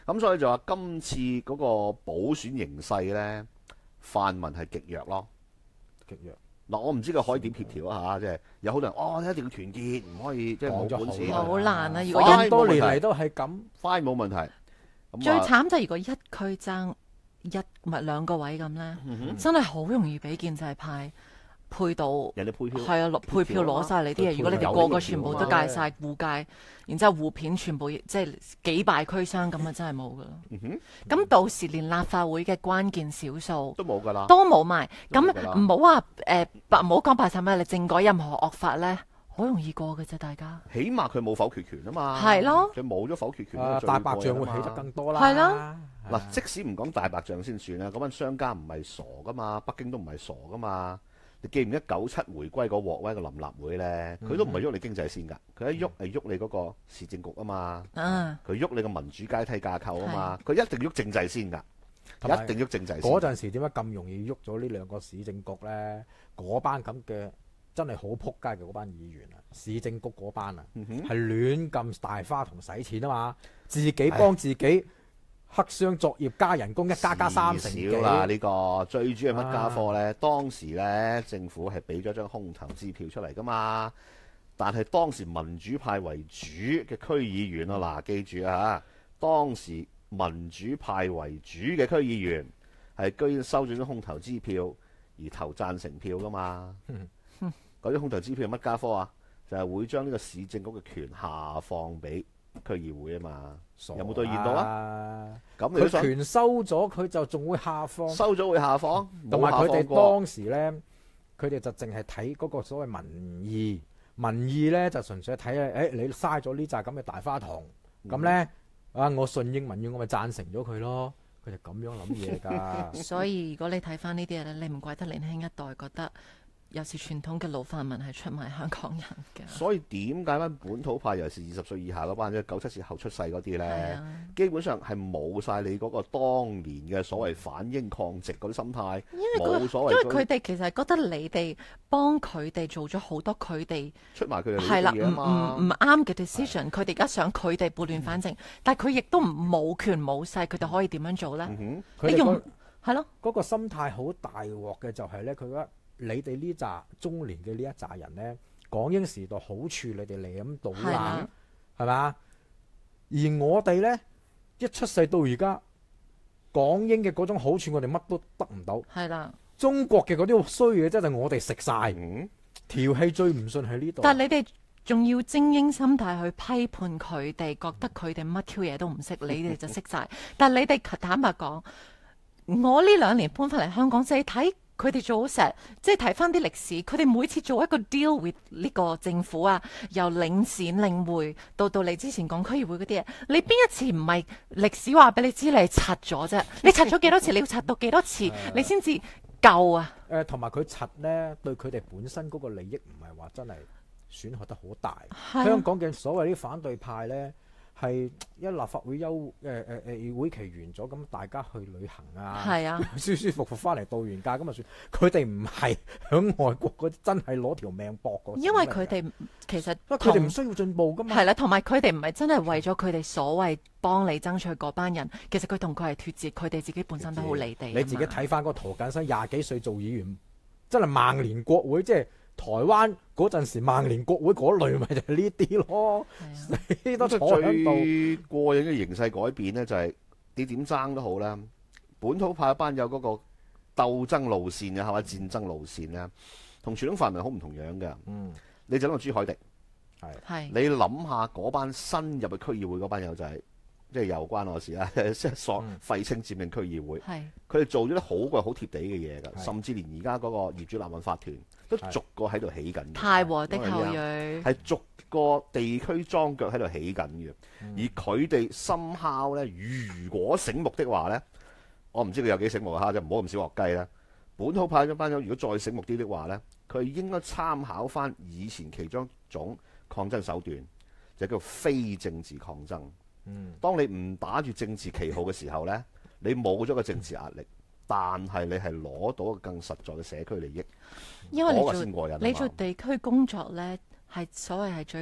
咁所以就話今次嗰個補選形勢咧，泛民係極弱咯， 極弱。 嗱，我唔知佢可以點協調啊嚇，即係有好多人一定要團結，唔可以即係冇本事。 好難啊！如果咁多年嚟都係咁， 快冇問題。 最慘就係如果一區爭兩個位咁咧，真係好容易俾建制派配到人哋配票， 係啊，配票攞晒你啲嘢。如果你哋個個全部都界晒互界，然之後互片全部即係幾敗俱傷咁啊，真係冇噶啦。咁到時連立法會嘅關鍵少數都冇噶啦， 都冇埋。咁唔好話唔好講白晒咩，你政改任何惡法咧，好容易過嘅啫，大家。 起碼佢冇否決權啊嘛。 係咯， 佢冇咗否決權， 大白象會起得更多啦。 係咯。 嗱，即使唔講大白象先算啦，嗰班商家唔係傻噶嘛，北京都唔係傻噶嘛。你記唔記得97回歸嗰鑊個臨立會咧？佢都唔係喐你經濟先㗎，佢一喐係喐你嗰個市政局啊嘛。佢喐你個民主階梯架構啊嘛。佢一定喐政制先㗎，一定喐政制先。 嗰陣時點解咁容易喐咗呢兩個市政局咧？嗰班咁嘅真係好撲街嘅嗰班議員啊，市政局嗰班啊，係亂咁大花同使錢啊嘛，自己幫自己。黑箱作業加人工，一加3成幾啦！呢個最主要係乜家科呢？當時呢，政府係俾咗張空頭支票出嚟噶嘛，但係當時民主派為主嘅區議員啊，嗱，記住啊，當時民主派為主嘅區議員係居然收咗張空頭支票而投贊成票噶嘛？嗰張空頭支票係乜家科啊？就係會將呢個市政局嘅權下放俾區議會啊嘛。有冇兌現到啊？咁佢權收咗，佢就仲會下放。 收咗會下放， 同埋佢哋當時咧，佢哋就淨係睇嗰個所謂民意，民意咧就純粹睇你嘥咗呢扎咁嘅大花筒，咁咧我順應民意，我咪贊成咗佢咯。佢哋咁樣諗嘢㗎。 所以如果你睇翻呢啲嘢咧，你唔怪得年輕一代覺得。有時傳統嘅老泛民係出賣香港人嘅， 所以點解班本土派尤其是20歲以下嗰班，即係97之後出世嗰啲咧，基本上係冇晒你嗰個當年嘅所謂反英抗殖嗰啲心態，冇所謂。 因為佢哋其實覺得你哋幫佢哋做咗好多佢哋出賣佢哋係啦，唔啱嘅 decision， 佢哋而家想佢哋撥亂反正，但係佢亦都冇權冇勢，佢哋可以點樣做咧？ 佢用係咯， 嗰個心態好大鑊嘅就係咧，佢覺得。你哋呢紮中年嘅呢一紮人呢，港英時代好處你哋嚟咁搗爛，係嘛？而我哋呢，一出世到而家，港英嘅嗰種好處我哋乜都得唔到。 係啦， 中國嘅嗰啲衰嘢真係我哋食晒，條氣最唔順喺呢度。 但係你哋仲要精英心態去批判佢哋，覺得佢哋乜 Q 嘢都唔識，你哋就識晒。但係你哋坦白講，我呢2年搬翻嚟香港，即係睇。佢哋做好成，即係睇翻啲歷史，佢哋每次做一個 deal with 呢個政府啊，由領展領匯到你之前講區議會嗰啲嘢，你邊一次唔係歷史話俾你知你拆咗啫？你拆咗幾多次？你要拆到幾多次你先至夠啊？ 同埋佢拆呢，對佢哋本身嗰個利益唔係話真係損害得好大。香港嘅所謂啲反對派呢。係一立法會會期完咗，咁大家去旅行啊，舒舒服服翻嚟度完假咁就算。佢哋唔係響外國嗰啲真係攞條命搏過。 因為佢哋其實佢哋唔需要進步噶嘛。 係啦，同埋佢哋唔係真係為咗佢哋所謂幫你爭取嗰班人，其實佢同佢係脫節，佢哋自己本身都好離地。 你自己睇翻個涂謹申20幾歲做議員，真係孟連國會即係。台灣嗰陣時孟連國會嗰類咪就係呢啲咯，死得坐喺度。 最過癮嘅形勢改變呢，就係你點爭都好啦。本土派一班有嗰個鬥爭路線嘅係嘛，戰爭路線咧，同傳統泛民好唔同樣嘅。你就諗到朱凱廸，係你諗下嗰班新入去區議會嗰班友仔，即係又關我事啦，即係廢青佔領區議會。佢哋做咗啲好過好貼地嘅嘢㗎，甚至連而家嗰個業主立案法團。都逐個喺度起緊， 太和的後裔係逐個地區莊腳喺度起緊嘅，而佢哋somehow咧，如果醒目的話咧，我唔知佢有幾醒目啊，就唔好咁小學雞啦。本土派嗰班友如果再醒目啲的話咧，佢應該參考翻以前其中一種抗爭手段，就叫非政治抗爭。當你唔打住政治旗號嘅時候咧，你冇咗個政治壓力。但係你係攞到更實在嘅社區利益， 因為你做地區工作呢，係所謂係最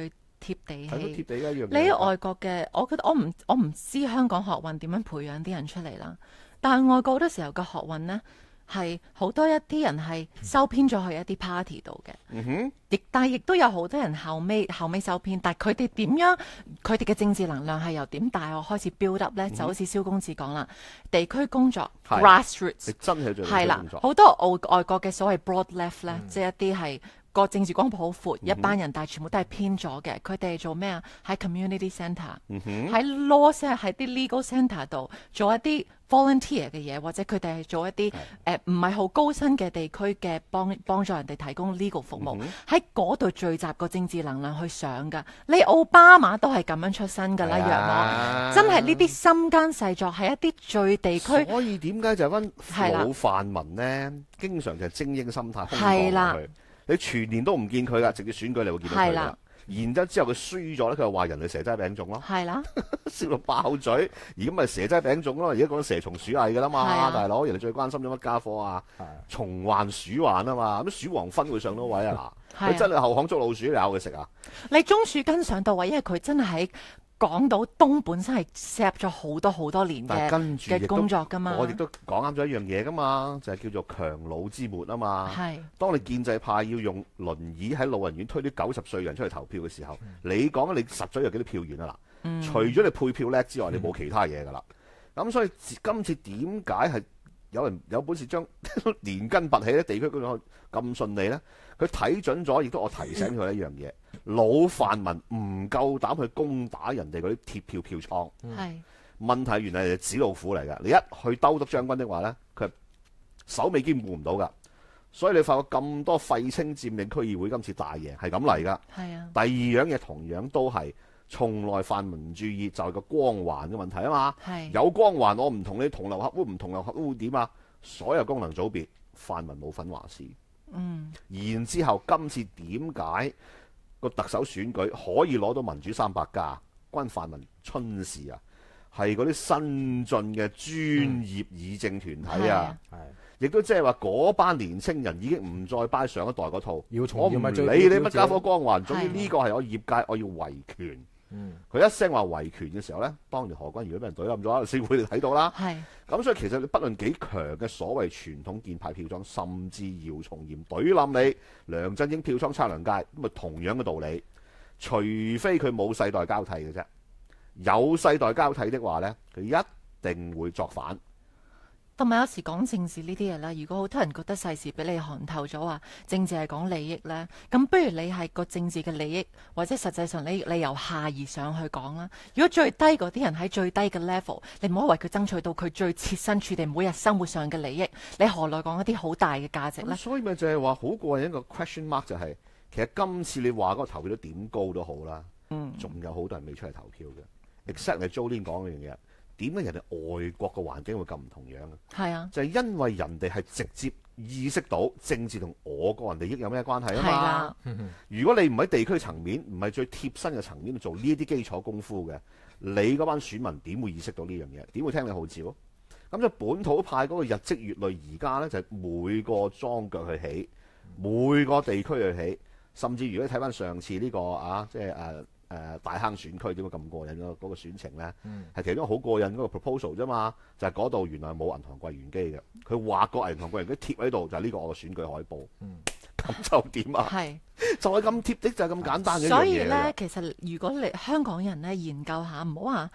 貼地係咯，貼氣。 地一樣嘢。 你喺外國嘅，我覺得我唔知香港學運點樣培養啲人出嚟啦。但係外國好多時候嘅學運呢，係好多一啲人係收編咗去一啲 party 度嘅。但係亦都有好多人後尾收編，但係佢哋點樣？佢哋嘅政治能量係由點大學開始 build up 呢？就好似蕭公子講啦，地區工作 grassroots 你真係做係啦工作， 好多外國嘅所謂 broad left 呢，即係一啲係個政治光譜好闊，一班人，但係全部都係偏左嘅。佢哋做咩啊？喺 community centre，喺 law centre，喺啲 legal centre 度做一啲 volunteer 嘅嘢，或者佢哋係做一啲唔係好高薪嘅地區嘅幫助人哋提供 legal 服務，喺嗰度聚集個政治能量去上㗎。你奧巴馬都係咁樣出身㗎啦，楊我真係呢啲深耕細作係一啲最地區。 所以點解就係班老泛民呢，經常就係精英心態空降落去。你全年都唔見佢噶，直接選舉你會見到佢啦。然之後佢輸咗咧，佢又話人哋蛇齋餅糭咯。係啦，笑到爆嘴。而家咪蛇齋餅糭咯，而家講蛇蟲鼠蟻噶啦嘛，大佬。人哋最關心咗乜家伙啊？蟲患鼠患啊嘛，咁鼠王芬會上到位啊嗱，佢真係後巷捉老鼠，你咬佢食啊？ 你鍾樹根上到位，因為佢真係喺港島東本身係 set 咗好多年嘅工作㗎嘛。 我亦都講啱咗一樣嘢㗎嘛，就係叫做強弩之末啊嘛。當你建制派要用輪椅喺老人院推啲90歲人出去投票嘅時候，你講你實咗有幾多票源啊嗱？除咗你配票叻之外，你冇其他嘢㗎啦。咁所以今次點解係有人有本事將連根拔起咧？地區工作咁順利咧？佢睇準咗，亦都我提醒佢一樣嘢。老泛民唔夠膽去攻打人哋嗰啲鐵票票倉，問題原來係紙老虎嚟㗎。你一去兜篤將軍的話呢，佢手尾兼顧唔到㗎。所以你發覺咁多廢青佔領區議會今次大贏係咁嚟㗎。第二樣嘢同樣都係從來泛民唔注意，就係個光環嘅問題啊嘛。有光環我唔同你同流合污，唔同流合污會點啊？所有功能組別泛民冇份話事。然之後今次點解個特首選舉可以攞到民主300+，關泛民春事啊？係嗰啲新進嘅專業議政團體啊，亦都即係話嗰班年青人已經唔再擺上一代嗰套，我唔理你乜家伙光環，總之呢個係我業界，我要維權。佢一聲話維權嘅時候呢，當年何君堯都俾人懟冧咗，社會你睇到啦。咁所以其實你不論幾強嘅所謂傳統建派票倉，甚至姚松炎懟冧你，梁振英票倉測量界，咁咪同樣嘅道理。除非佢冇世代交替嘅啫，有世代交替的話呢，佢一定會作反。 同埋有時講政治呢啲嘢咧，如果好多人覺得世事俾你看透咗話政治係講利益咧，咁不如你係個政治嘅利益，或者實際上你由下而上去講啦。如果最低嗰啲人喺最低嘅 level， 你唔可以為佢爭取到佢最切身處地每日生活上嘅利益，你何來講一啲好大嘅價值咧？ 所以咪就係話好過癮一個 question mark 就係，其實今次你話嗰個投票率點高都好啦，仲有好多人未出嚟投票嘅。except 係 Jolin 講嗰樣嘢。點解人哋外國嘅環境會咁唔同樣啊？係啊，就係因為人哋係直接意識到政治同我個人利益有咩關係啊嘛。如果你唔喺地區層面，唔係最貼身嘅層面做呢啲基礎功夫嘅，你嗰班選民點會意識到呢樣嘢？點會聽你號召？咁就本土派嗰個日積月累，而家呢，就係每個莊腳去起，每個地區去起，甚至如果你睇翻上次呢個啊，即係大坑選區點解咁過癮嗰個選情呢？係其中好過癮嗰個 proposal 啫嘛，就係嗰度原來冇銀行櫃員機嘅，佢畫個銀行櫃員機貼喺度，就係呢個我嘅選舉海報。咁就點啊？係就係咁貼的，就係咁簡單嘅一樣嘢。所以呢， 其實如果你香港人呢研究下，唔好話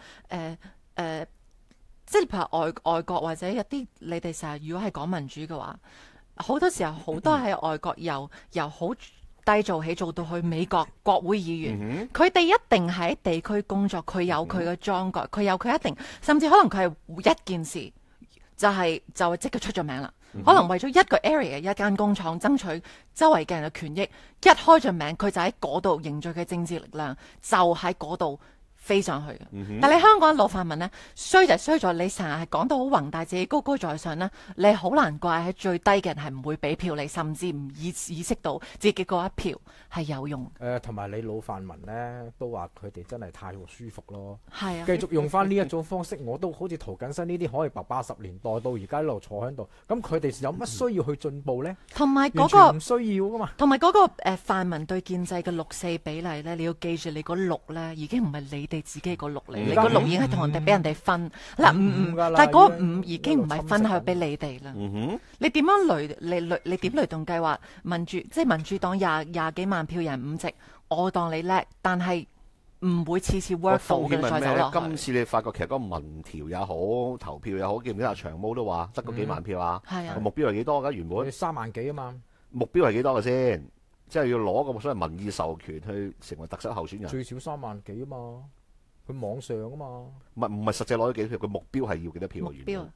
即係譬如外國或者一啲你哋成日如果係講民主嘅話，好多時候好多喺外國由好低做起做到去美國國會議員，佢哋一定喺地區工作，佢有佢嘅莊腳，佢有佢一定，甚至可能佢係一件事就係即刻出咗名啦。可能為咗一個 area 一間工廠爭取周圍嘅人嘅權益，一開咗名，佢就喺嗰度凝聚嘅政治力量，就喺嗰度飛上去嘅。但你香港老泛民呢，衰就衰在你成日係講到好宏大，自己高高在上呢，你好難怪喺最低嘅人係唔會俾票你，甚至唔意識到自己嗰一票係有用。 同埋你老泛民呢，都話佢哋真係太過舒服咯。 係啊， 繼續用翻呢一種方式，我都好似涂謹申呢啲可以白80年代到而家一路坐喺度，咁佢哋有乜需要去進步呢？ 同埋嗰個完全唔需要噶嘛。 同埋嗰個泛民對建制嘅6:4比例咧，你要記住，你嗰6咧已經唔係你哋自己個6嚟，你個6已經係同人哋俾人哋分嗱5，但係嗰5已經唔係分係俾你哋啦。你點樣你點雷動計劃民主，即係民主黨廿幾萬票人5席，我當你叻，但係唔會次次 work 到嘅。再走落去， 今次你發覺其實嗰個民調也好，投票也好，記唔記得阿長毛都話得嗰幾萬票啊？ 係啊， 目標係幾多㗎？原本 3萬幾啊嘛。 目標係幾多嘅先？即係要攞個所謂民意授權去成為特首候選人。 最少3萬幾啊嘛，佢網上啊嘛。 唔係實際攞咗幾多票？佢目標係要幾多票？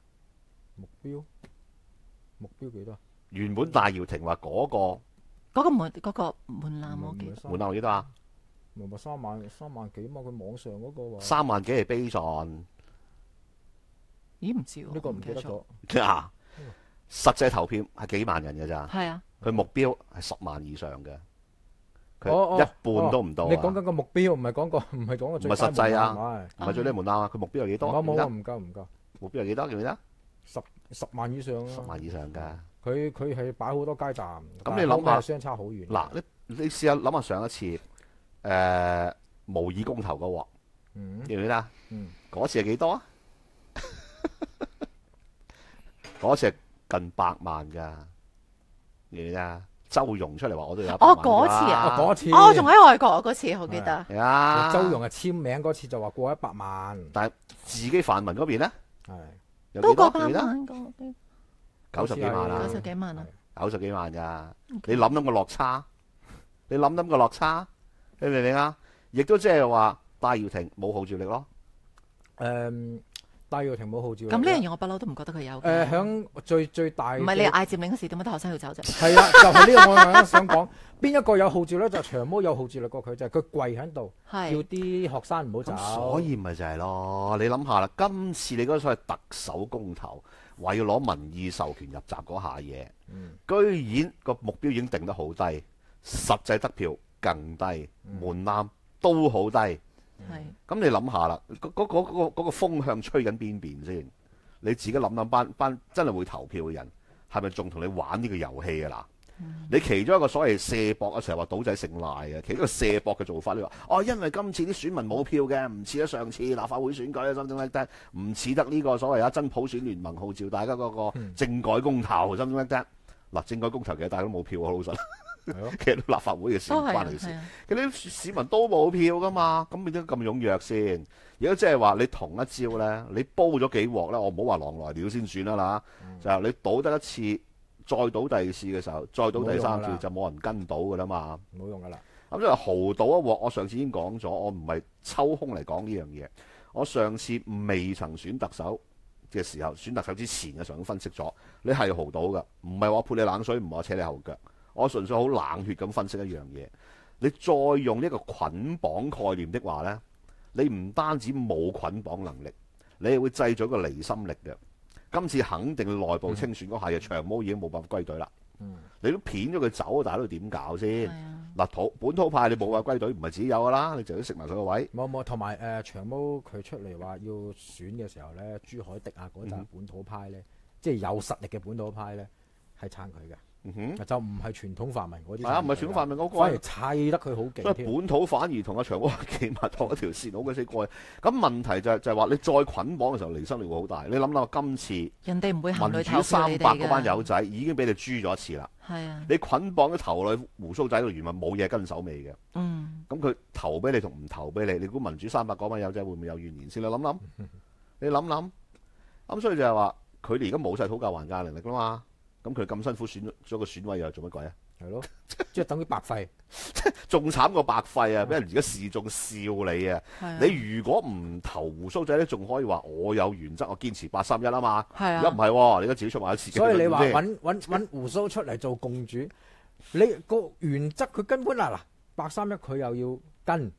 目標幾多？ 原本戴耀廷話嗰個門檻我記得。 門檻幾多啊？ 咪3萬幾嘛？佢網上嗰個話 3萬幾係悲壯。 咦？唔知喎， 呢個唔記得咗。 實際投票係幾萬人嘅咋？ 係啊。 佢目標係10萬以上嘅，佢一半都唔到。 你講緊個目標，唔係講個最低門檻。 唔係實際啊，唔係最低門檻啊。佢目標係幾多？ 冇，唔夠。 目標係幾多？記唔記得 ？10萬以上啊！10 萬以上㗎。 佢係擺好多街站。 咁你諗下， 相差好遠。 嗱，你試下諗下上一次模擬公投嗰鑊，記唔記得？嗰次係幾多啊？嗰次係近100萬㗎。周融出嚟話我都有100萬。 嗰次啊， 嗰次我仲喺外國嗰次，我記得。 係啊， 周融係簽名嗰次就話過100萬， 但係自己泛民嗰邊咧， 都過100萬個 ，90幾萬啦 ，90幾萬啊 ，90幾萬㗎。你諗個落差，你明唔明啊？亦都即係話戴耀廷冇號召力咯。 戴耀廷冇號召力。 咁呢樣嘢我不嬲都唔覺得佢有。 響最大。 唔係你嗌佔領嗰時點解啲學生要走啫？ 係啊，就係呢個我啱啱想講，邊一個有號召力就長毛有號召力過佢，就係佢跪喺度，叫啲學生唔好走。 所以咪就係咯，你諗下啦，今次你嗰個所謂特首公投，話要攞民意授權入閘嗰下嘢，居然個目標已經定得好低，實際得票更低，門檻都好低。咁你諗下啦，嗰個風向吹緊邊邊先？你自己諗班真係會投票嘅人，係咪仲同你玩呢個遊戲啊？嗱，你其中一個所謂卸膊啊，成日話賭仔姓賴嘅，其中一個卸膊嘅做法，你話因為今次啲選民冇票嘅，唔似得上次立法會選舉啊，something like that，唔似得呢個所謂真普選聯盟號召大家嗰個政改公投，something like that。嗱，政改公投其實大家都冇票啊，老實。其實立法會嘅事唔關你事，其實啲市民都冇票噶嘛，咁點解咁踴躍先？如果即係話你同一招咧，你煲咗幾鑊咧，我唔好話狼來了先算啦就係你賭得一次，再賭第二次嘅時候，再賭第三次就冇人跟到噶啦嘛， 冇用噶啦。 咁即係豪賭一鑊，我上次已經講咗，我唔係抽空嚟講呢樣嘢。我上次未曾選特首嘅時候，選特首之前嘅時候已經分析咗，你係豪賭噶，唔係話潑你冷水，唔係話扯你後腳。我純粹好冷血咁分析一樣嘢，你再用呢個捆綁概念的話呢，你唔單止冇捆綁能力，你係會製造一個離心力嘅。今次肯定內部清算嗰下嘢，長毛已經冇辦法歸隊啦。你都騙咗佢走，大佬點搞先？嗱，本土派你冇話歸隊，唔係自己有噶啦，你就要食埋佢個位。 冇，同埋長毛佢出嚟話要選嘅時候呢，朱凱廸啊嗰陣本土派呢，即係有實力嘅本土派呢，係撐佢嘅。就唔係傳統泛民嗰啲，係啊，唔係傳統泛民嗰個，反而砌得佢好勁。所以本土反而同阿長毛企埋同一條線，好鬼死過癮。咁問題就係話你再捆綁嘅時候，離心力會好大。你諗諗今次人哋唔會民主300嗰班友仔已經俾你豬咗一次啦。係啊，你捆綁咗頭裏胡鬚仔度，原來冇嘢跟手尾嘅。咁佢投俾你同唔投俾你，你估民主300嗰班友仔會唔會有怨言先？你諗諗，咁所以就係話佢哋而家冇晒討價還價能力啦嘛。咁佢咁辛苦選咗個選委又做乜鬼啊？係咯，即係等於白費，仲慘過白費啊！俾人而家示眾笑你啊！你如果唔投胡鬚仔咧，仲可以話我有原則，我堅持831啊嘛。係啊，而家唔係喎，你而家自己出賣一次。所以你話揾胡鬚出嚟做共主，你個原則佢根本嗱831佢又要跟，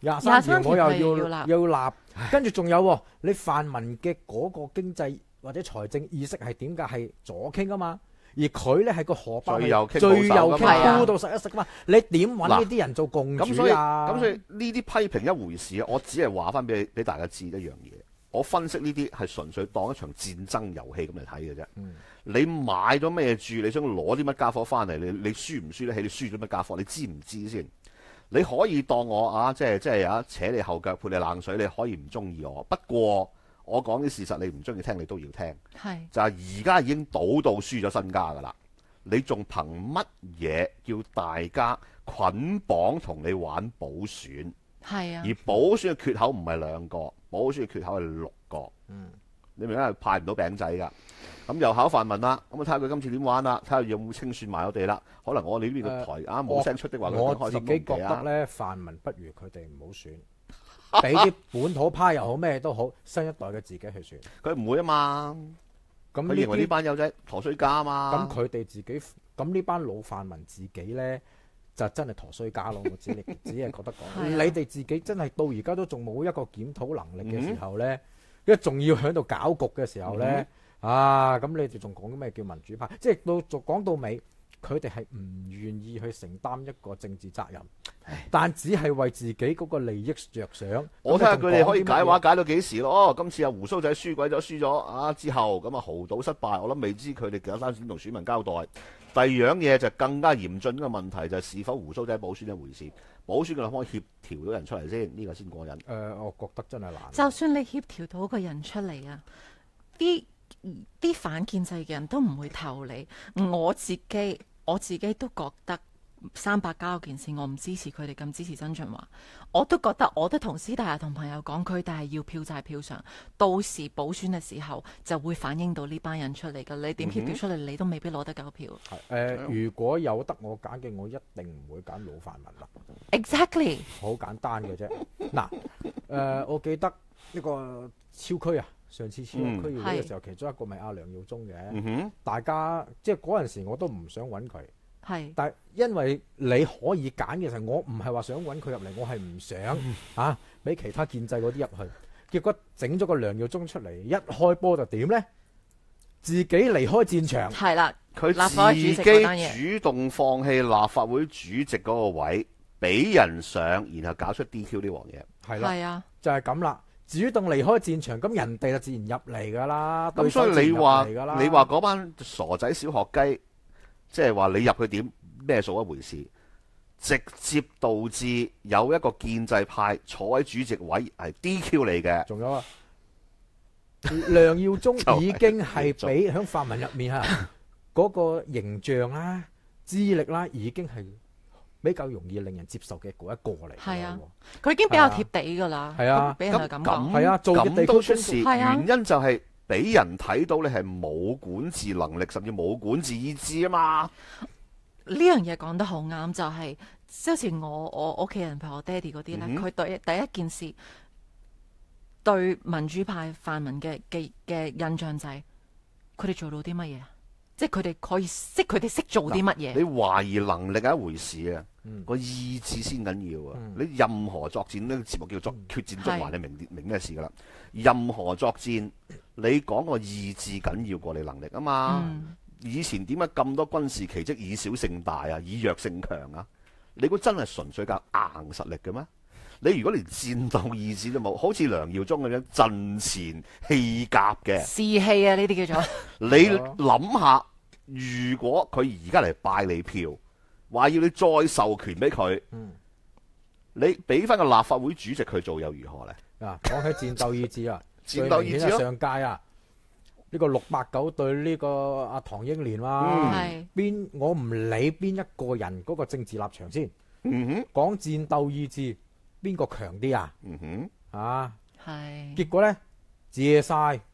23條我又要立，跟住仲有喎，你泛民嘅嗰個經濟或者財政意識係點解係左傾啊嘛？而佢咧係個荷包最右傾高到實一實噶嘛？你點揾呢啲人做共主啊？ 咁所以呢啲批評一回事啊！我只係話翻俾大家知一樣嘢，我分析呢啲係純粹當一場戰爭遊戲咁嚟睇嘅啫。你買咗咩注？你想攞啲乜家伙翻嚟？你輸唔輸得起？你輸咗乜家伙？你知唔知先？你可以當我啊，即係啊，扯你後腳，潑你冷水，你可以唔中意我。不過我講啲事實，你唔中意聽，你都要聽。就係而家已經賭到輸咗身家㗎啦，你仲憑乜嘢叫大家捆綁同你玩補選？ 係啊， 而補選嘅缺口唔係2個，補選嘅缺口係6個。你明唔明啊？派唔到餅仔㗎。咁又考泛民啦，咁我睇下佢今次點玩啦，睇下有冇清算埋我哋啦。可能我哋呢邊個台冇聲出的話，佢開心我自己覺得咧，泛民不如佢哋唔好選，俾啲本土派又好咩都好，新一代嘅自己去選。 佢唔會啊嘛，佢認為呢班友仔陀衰家啊嘛。 咁佢哋自己，咁呢班老泛民自己咧就真係陀衰家咯。我只係覺得講，你哋自己真係到而家都仲冇一個檢討能力嘅時候咧，因為仲要喺度搞局嘅時候咧。咁你哋仲講咩叫民主派？即係講到尾，佢哋係唔願意去承擔一個政治責任，但只係為自己嗰個利益着想。 我睇下佢哋可以解話解到幾時咯？今次阿胡鬚仔輸鬼咗，輸咗之後，咁啊豪賭失敗，我諗未知佢哋幾多單先同選民交代。第二樣嘢就更加嚴峻嘅問題就係是否胡鬚仔補選一回事，補選佢可唔可以協調到人出嚟先？呢個先過癮。 我覺得真係難。 就算你協調到個人出嚟啊，啲反建制嘅人都唔會投你。我自己都覺得300+嗰件事，我唔支持佢哋咁支持曾俊華。我都覺得，我都同私底下同朋友講，佢哋係要票債票償。到時補選嘅時候就會反映到呢班人出嚟㗎。你點協調出嚟，你都未必攞得夠票。 如果有得我揀嘅，我一定唔會揀老泛民啦。 Exactly， 好簡單嘅啫。嗱，我記得呢個超區啊。上次超區議會嘅時候，其中一個咪阿梁耀忠嘅，大家即係嗰陣時我都唔想揾佢，但係因為你可以揀嘅時候，我唔係話想揾佢入嚟，我係唔想俾其他建制嗰啲入去，結果整咗個梁耀忠出嚟，一開波就點呢？自己離開戰場， 係啦， 佢自己主動放棄立法會主席嗰個位，俾人上，然後搞出 DQ 呢黃嘢， 係啦，就係咁啦。主動離開戰場，咁人哋就自然入嚟㗎啦。 咁所以你話嗰班傻仔小學雞，即係話你入去點咩數一回事，直接導致有一個建制派坐喺主席位係 DQ 你嘅。 仲有啊，梁耀忠已經係俾喺泛民入面嗰個形象啦、資歷啦，已經係比較容易令人接受嘅嗰一個嚟。 係啊，佢已經比較貼地㗎啦。 係啊， 俾人嘅感覺。 係啊，做嘅地都出事，原因就係俾人睇到你係冇管治能力，甚至冇管治意志啊嘛。 呢樣嘢講得好啱，就係即好似我屋企人譬如我爹哋嗰啲咧，佢第一件事對民主派泛民嘅印象就係佢哋做到啲乜嘢？即係佢哋可以識，佢哋識做啲乜嘢？ 你懷疑能力係一回事啊，個意志先緊要啊！你任何作戰，呢個節目叫做決戰中環，你明咩事噶啦？任何作戰，你講個意志緊要過你能力啊嘛！以前點解咁多軍事奇蹟以小勝大啊，以弱勝強啊？你估真係純粹靠硬實力嘅咩？你如果連戰鬥意志都冇，好似梁耀忠咁樣陣前氣甲嘅士氣啊，呢啲叫做你諗下，如果佢而家嚟拜你票，話要你再授權俾佢，你俾翻個立法會主席佢做又如何咧？ 講起戰鬥意志啊， 戰鬥意志上屆啊，呢個689對呢個阿唐英年啦，我唔理邊一個人嗰個政治立場先，講戰鬥意志。邊個強啲啊？係。結果咧，借晒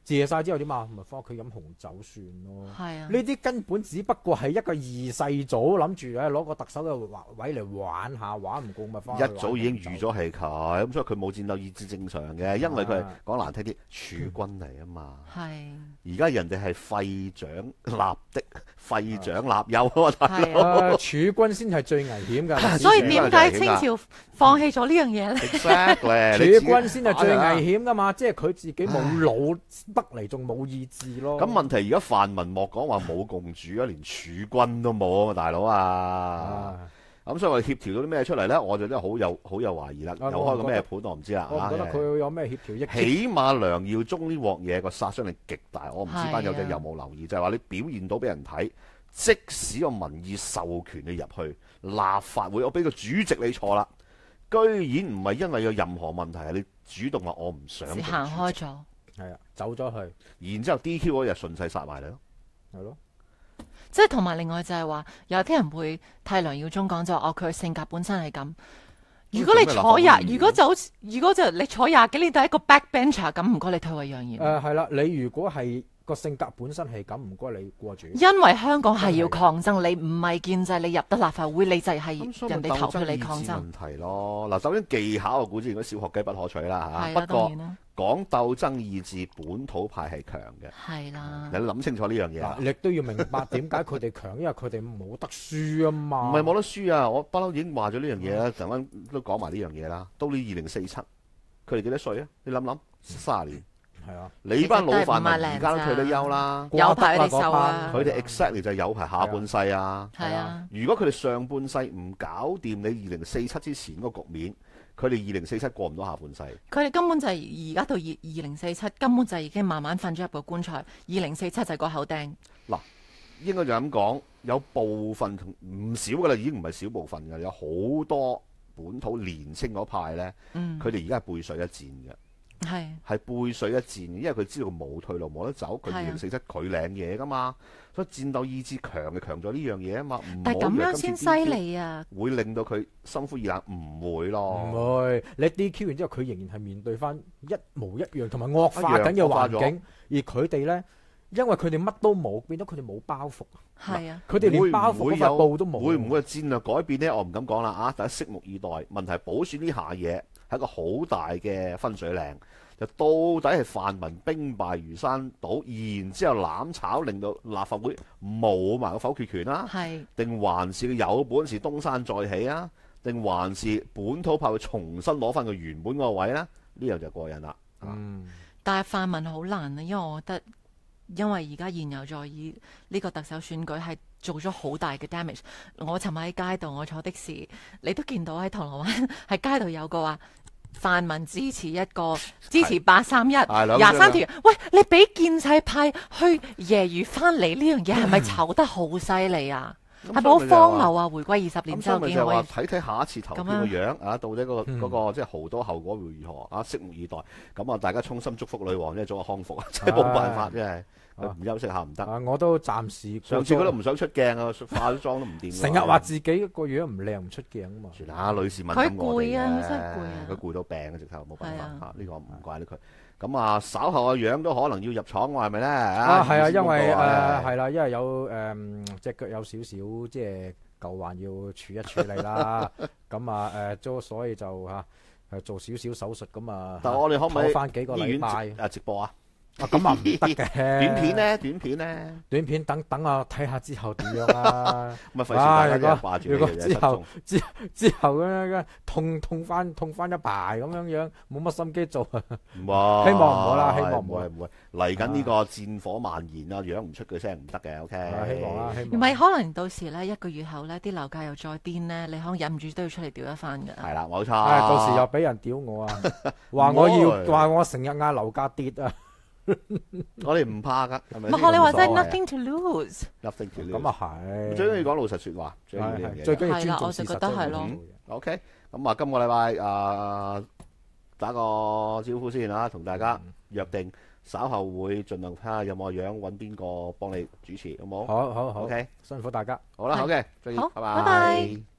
謝晒之後點啊？咪翻屋企飲紅酒算咯。 係啊， 呢啲根本只不過係一個二世祖諗住攞個特首嘅位嚟玩下，玩唔過咪翻。 一早已經預咗係佢，咁所以佢冇戰鬥意志正常嘅，因為佢係講難聽啲儲君嚟啊嘛。 係。 而家人哋係廢長立的，廢長立幼啊，大佬。 儲君先係最危險㗎。 所以點解清朝放棄咗呢樣嘢咧？ Exactly， 儲君先係最危險㗎嘛，即係佢自己冇腦得嚟，仲冇意志咯。 咁問題而家泛民莫講話冇共主啊，連儲君都冇啊嘛，大佬啊！咁所以我哋協調到啲咩出嚟咧？我就真係好有懷疑啦。又開個咩盤我唔知啦。 我覺得佢有咩協調益？ 起碼梁耀忠呢鑊嘢個殺傷力極大，我唔知班友仔有冇留意，就係話你表現到俾人睇，即使個民意授權你入去立法會，我俾個主席你坐啦，居然唔係因為有任何問題，係你主動話我唔想行開咗， 係啊，走咗去， 然之後 DQ 嗰日順勢殺埋你咯， 係咯。 即係同埋另外就係話，有啲人會替梁耀忠講就話，佢性格本身係咁。如果你坐如果就你坐廿幾年都係一個 backbencher 咁，唔該你退位讓賢。 係啦，你如果係個性格本身係咁，唔該你過主。 因為香港係要抗爭，你唔係建制，你入得立法會，你就係人哋投票你抗爭。 問題咯，嗱，首先技巧我估之前嗰小學雞不可取啦嚇。不過講鬥爭意志，本土派係強嘅。係啦，你諗清楚呢樣嘢。 你都要明白點解佢哋強，因為佢哋冇得輸啊嘛。 唔係冇得輸啊！我不嬲已經話咗呢樣嘢啦，陣間都講埋呢樣嘢啦。到你2047，佢哋幾多歲啊？你諗諗，30年。係啊，你班老泛民而家都退咗休啦， 有排佢哋受啊。 佢哋 exactly 就係有排下半世啊。 係啊， 如果佢哋上半世唔搞掂你2047之前嗰個局面，佢哋2047過唔到下半世。 佢哋根本就係而家到2047，根本就已經慢慢瞓咗入個棺材。2047就係個口釘。嗱， 應該就咁講，有部分唔少噶啦，已經唔係少部分嘅，有好多本土年青嗰派咧，佢哋而家係背水一戰嘅。係背水一戰，因為佢知道冇退路冇得走，佢2047佢領嘢噶嘛，所以戰鬥意志強嘅強咗呢樣嘢啊嘛。 但係咁樣先犀利啊！ 會令到佢心灰意冷，唔會咯。 唔會，你 DQ 完之後，佢仍然係面對翻一模一樣同埋惡化緊嘅環境，而佢哋咧，因為佢哋乜都冇，變到佢哋冇包袱。 係啊， 佢哋連包袱嗰塊布都冇。 會唔會戰略改變呢？我唔敢講啦啊！大家拭目以待。問題係補選呢下嘢係一個好大嘅分水嶺，就到底係泛民兵敗如山倒，然之後攬炒令到立法會冇埋個否決權啦，定還是佢有本事東山再起啊？定還是本土派會重新攞翻佢原本嗰個位咧？呢樣就過癮啦。 但係泛民好難啊，因為我覺得。因為而家現有在議呢個特首選舉係做咗好大嘅 damage。我尋日喺街度，我坐的士，你都見到喺銅鑼灣喺街度有個話泛民支持支持831 23條。喂，你俾建制派去揶揄翻嚟呢樣嘢，係咪醜得好犀利啊？係咪好荒謬啊？回歸20年之後， 就話睇睇下一次投票嘅樣啊，到底嗰個即係好多後果會如何啊？拭目以待。咁啊，大家衷心祝福女王即係早日康復啊！真係冇辦法，真係佢唔休息下唔得。 我都暫時上次佢都唔想出鏡啊，化咗妝都唔掂。 成日話自己個樣唔靚唔出鏡啊嘛。 算啦，女士敏感過我哋嘅。 佢攰啊，真係攰啊。 佢攰到病啊，直頭冇辦法嚇。呢個唔怪得佢。咁啊，稍後嘅樣都可能要入廠喎，係咪咧？ 係啊，因為係啦，因為有隻腳有少少即係舊患要處一處理啦。咁啊所以就做少少手術咁啊。 但係我哋可唔可以翻幾個禮拜直播啊？ 咁啊唔得嘅。 短片咧， 短片等我睇下之後點樣啦。 咪費事大家掛住如果之後咁樣痛翻一排咁樣，冇乜心機做啊。 唔係， 希望唔好啦，希望唔會嚟緊呢個戰火蔓延啊，養唔出佢聲唔得嘅。OK， 希望啦，希望。 唔係可能到時咧1個月後咧啲樓價又再癲咧，你可能忍唔住都要出嚟屌一番㗎。 係啦，冇錯。 到時又俾人屌我啊，話我成日嗌樓價跌啊。 我哋唔怕噶，係咪？ 學你話齋 nothing to lose。nothing to lose。 咁啊係。 最緊要講老實説話，最緊要呢樣嘢。 最緊要尊重事實。 我就覺得係咯。 OK，咁啊，今個禮拜打個招呼先啊，同大家約定稍後會盡量睇下有冇樣揾邊個幫你主持，好冇？ 好。 OK， 辛苦大家。 好啦，OK，再見，拜拜。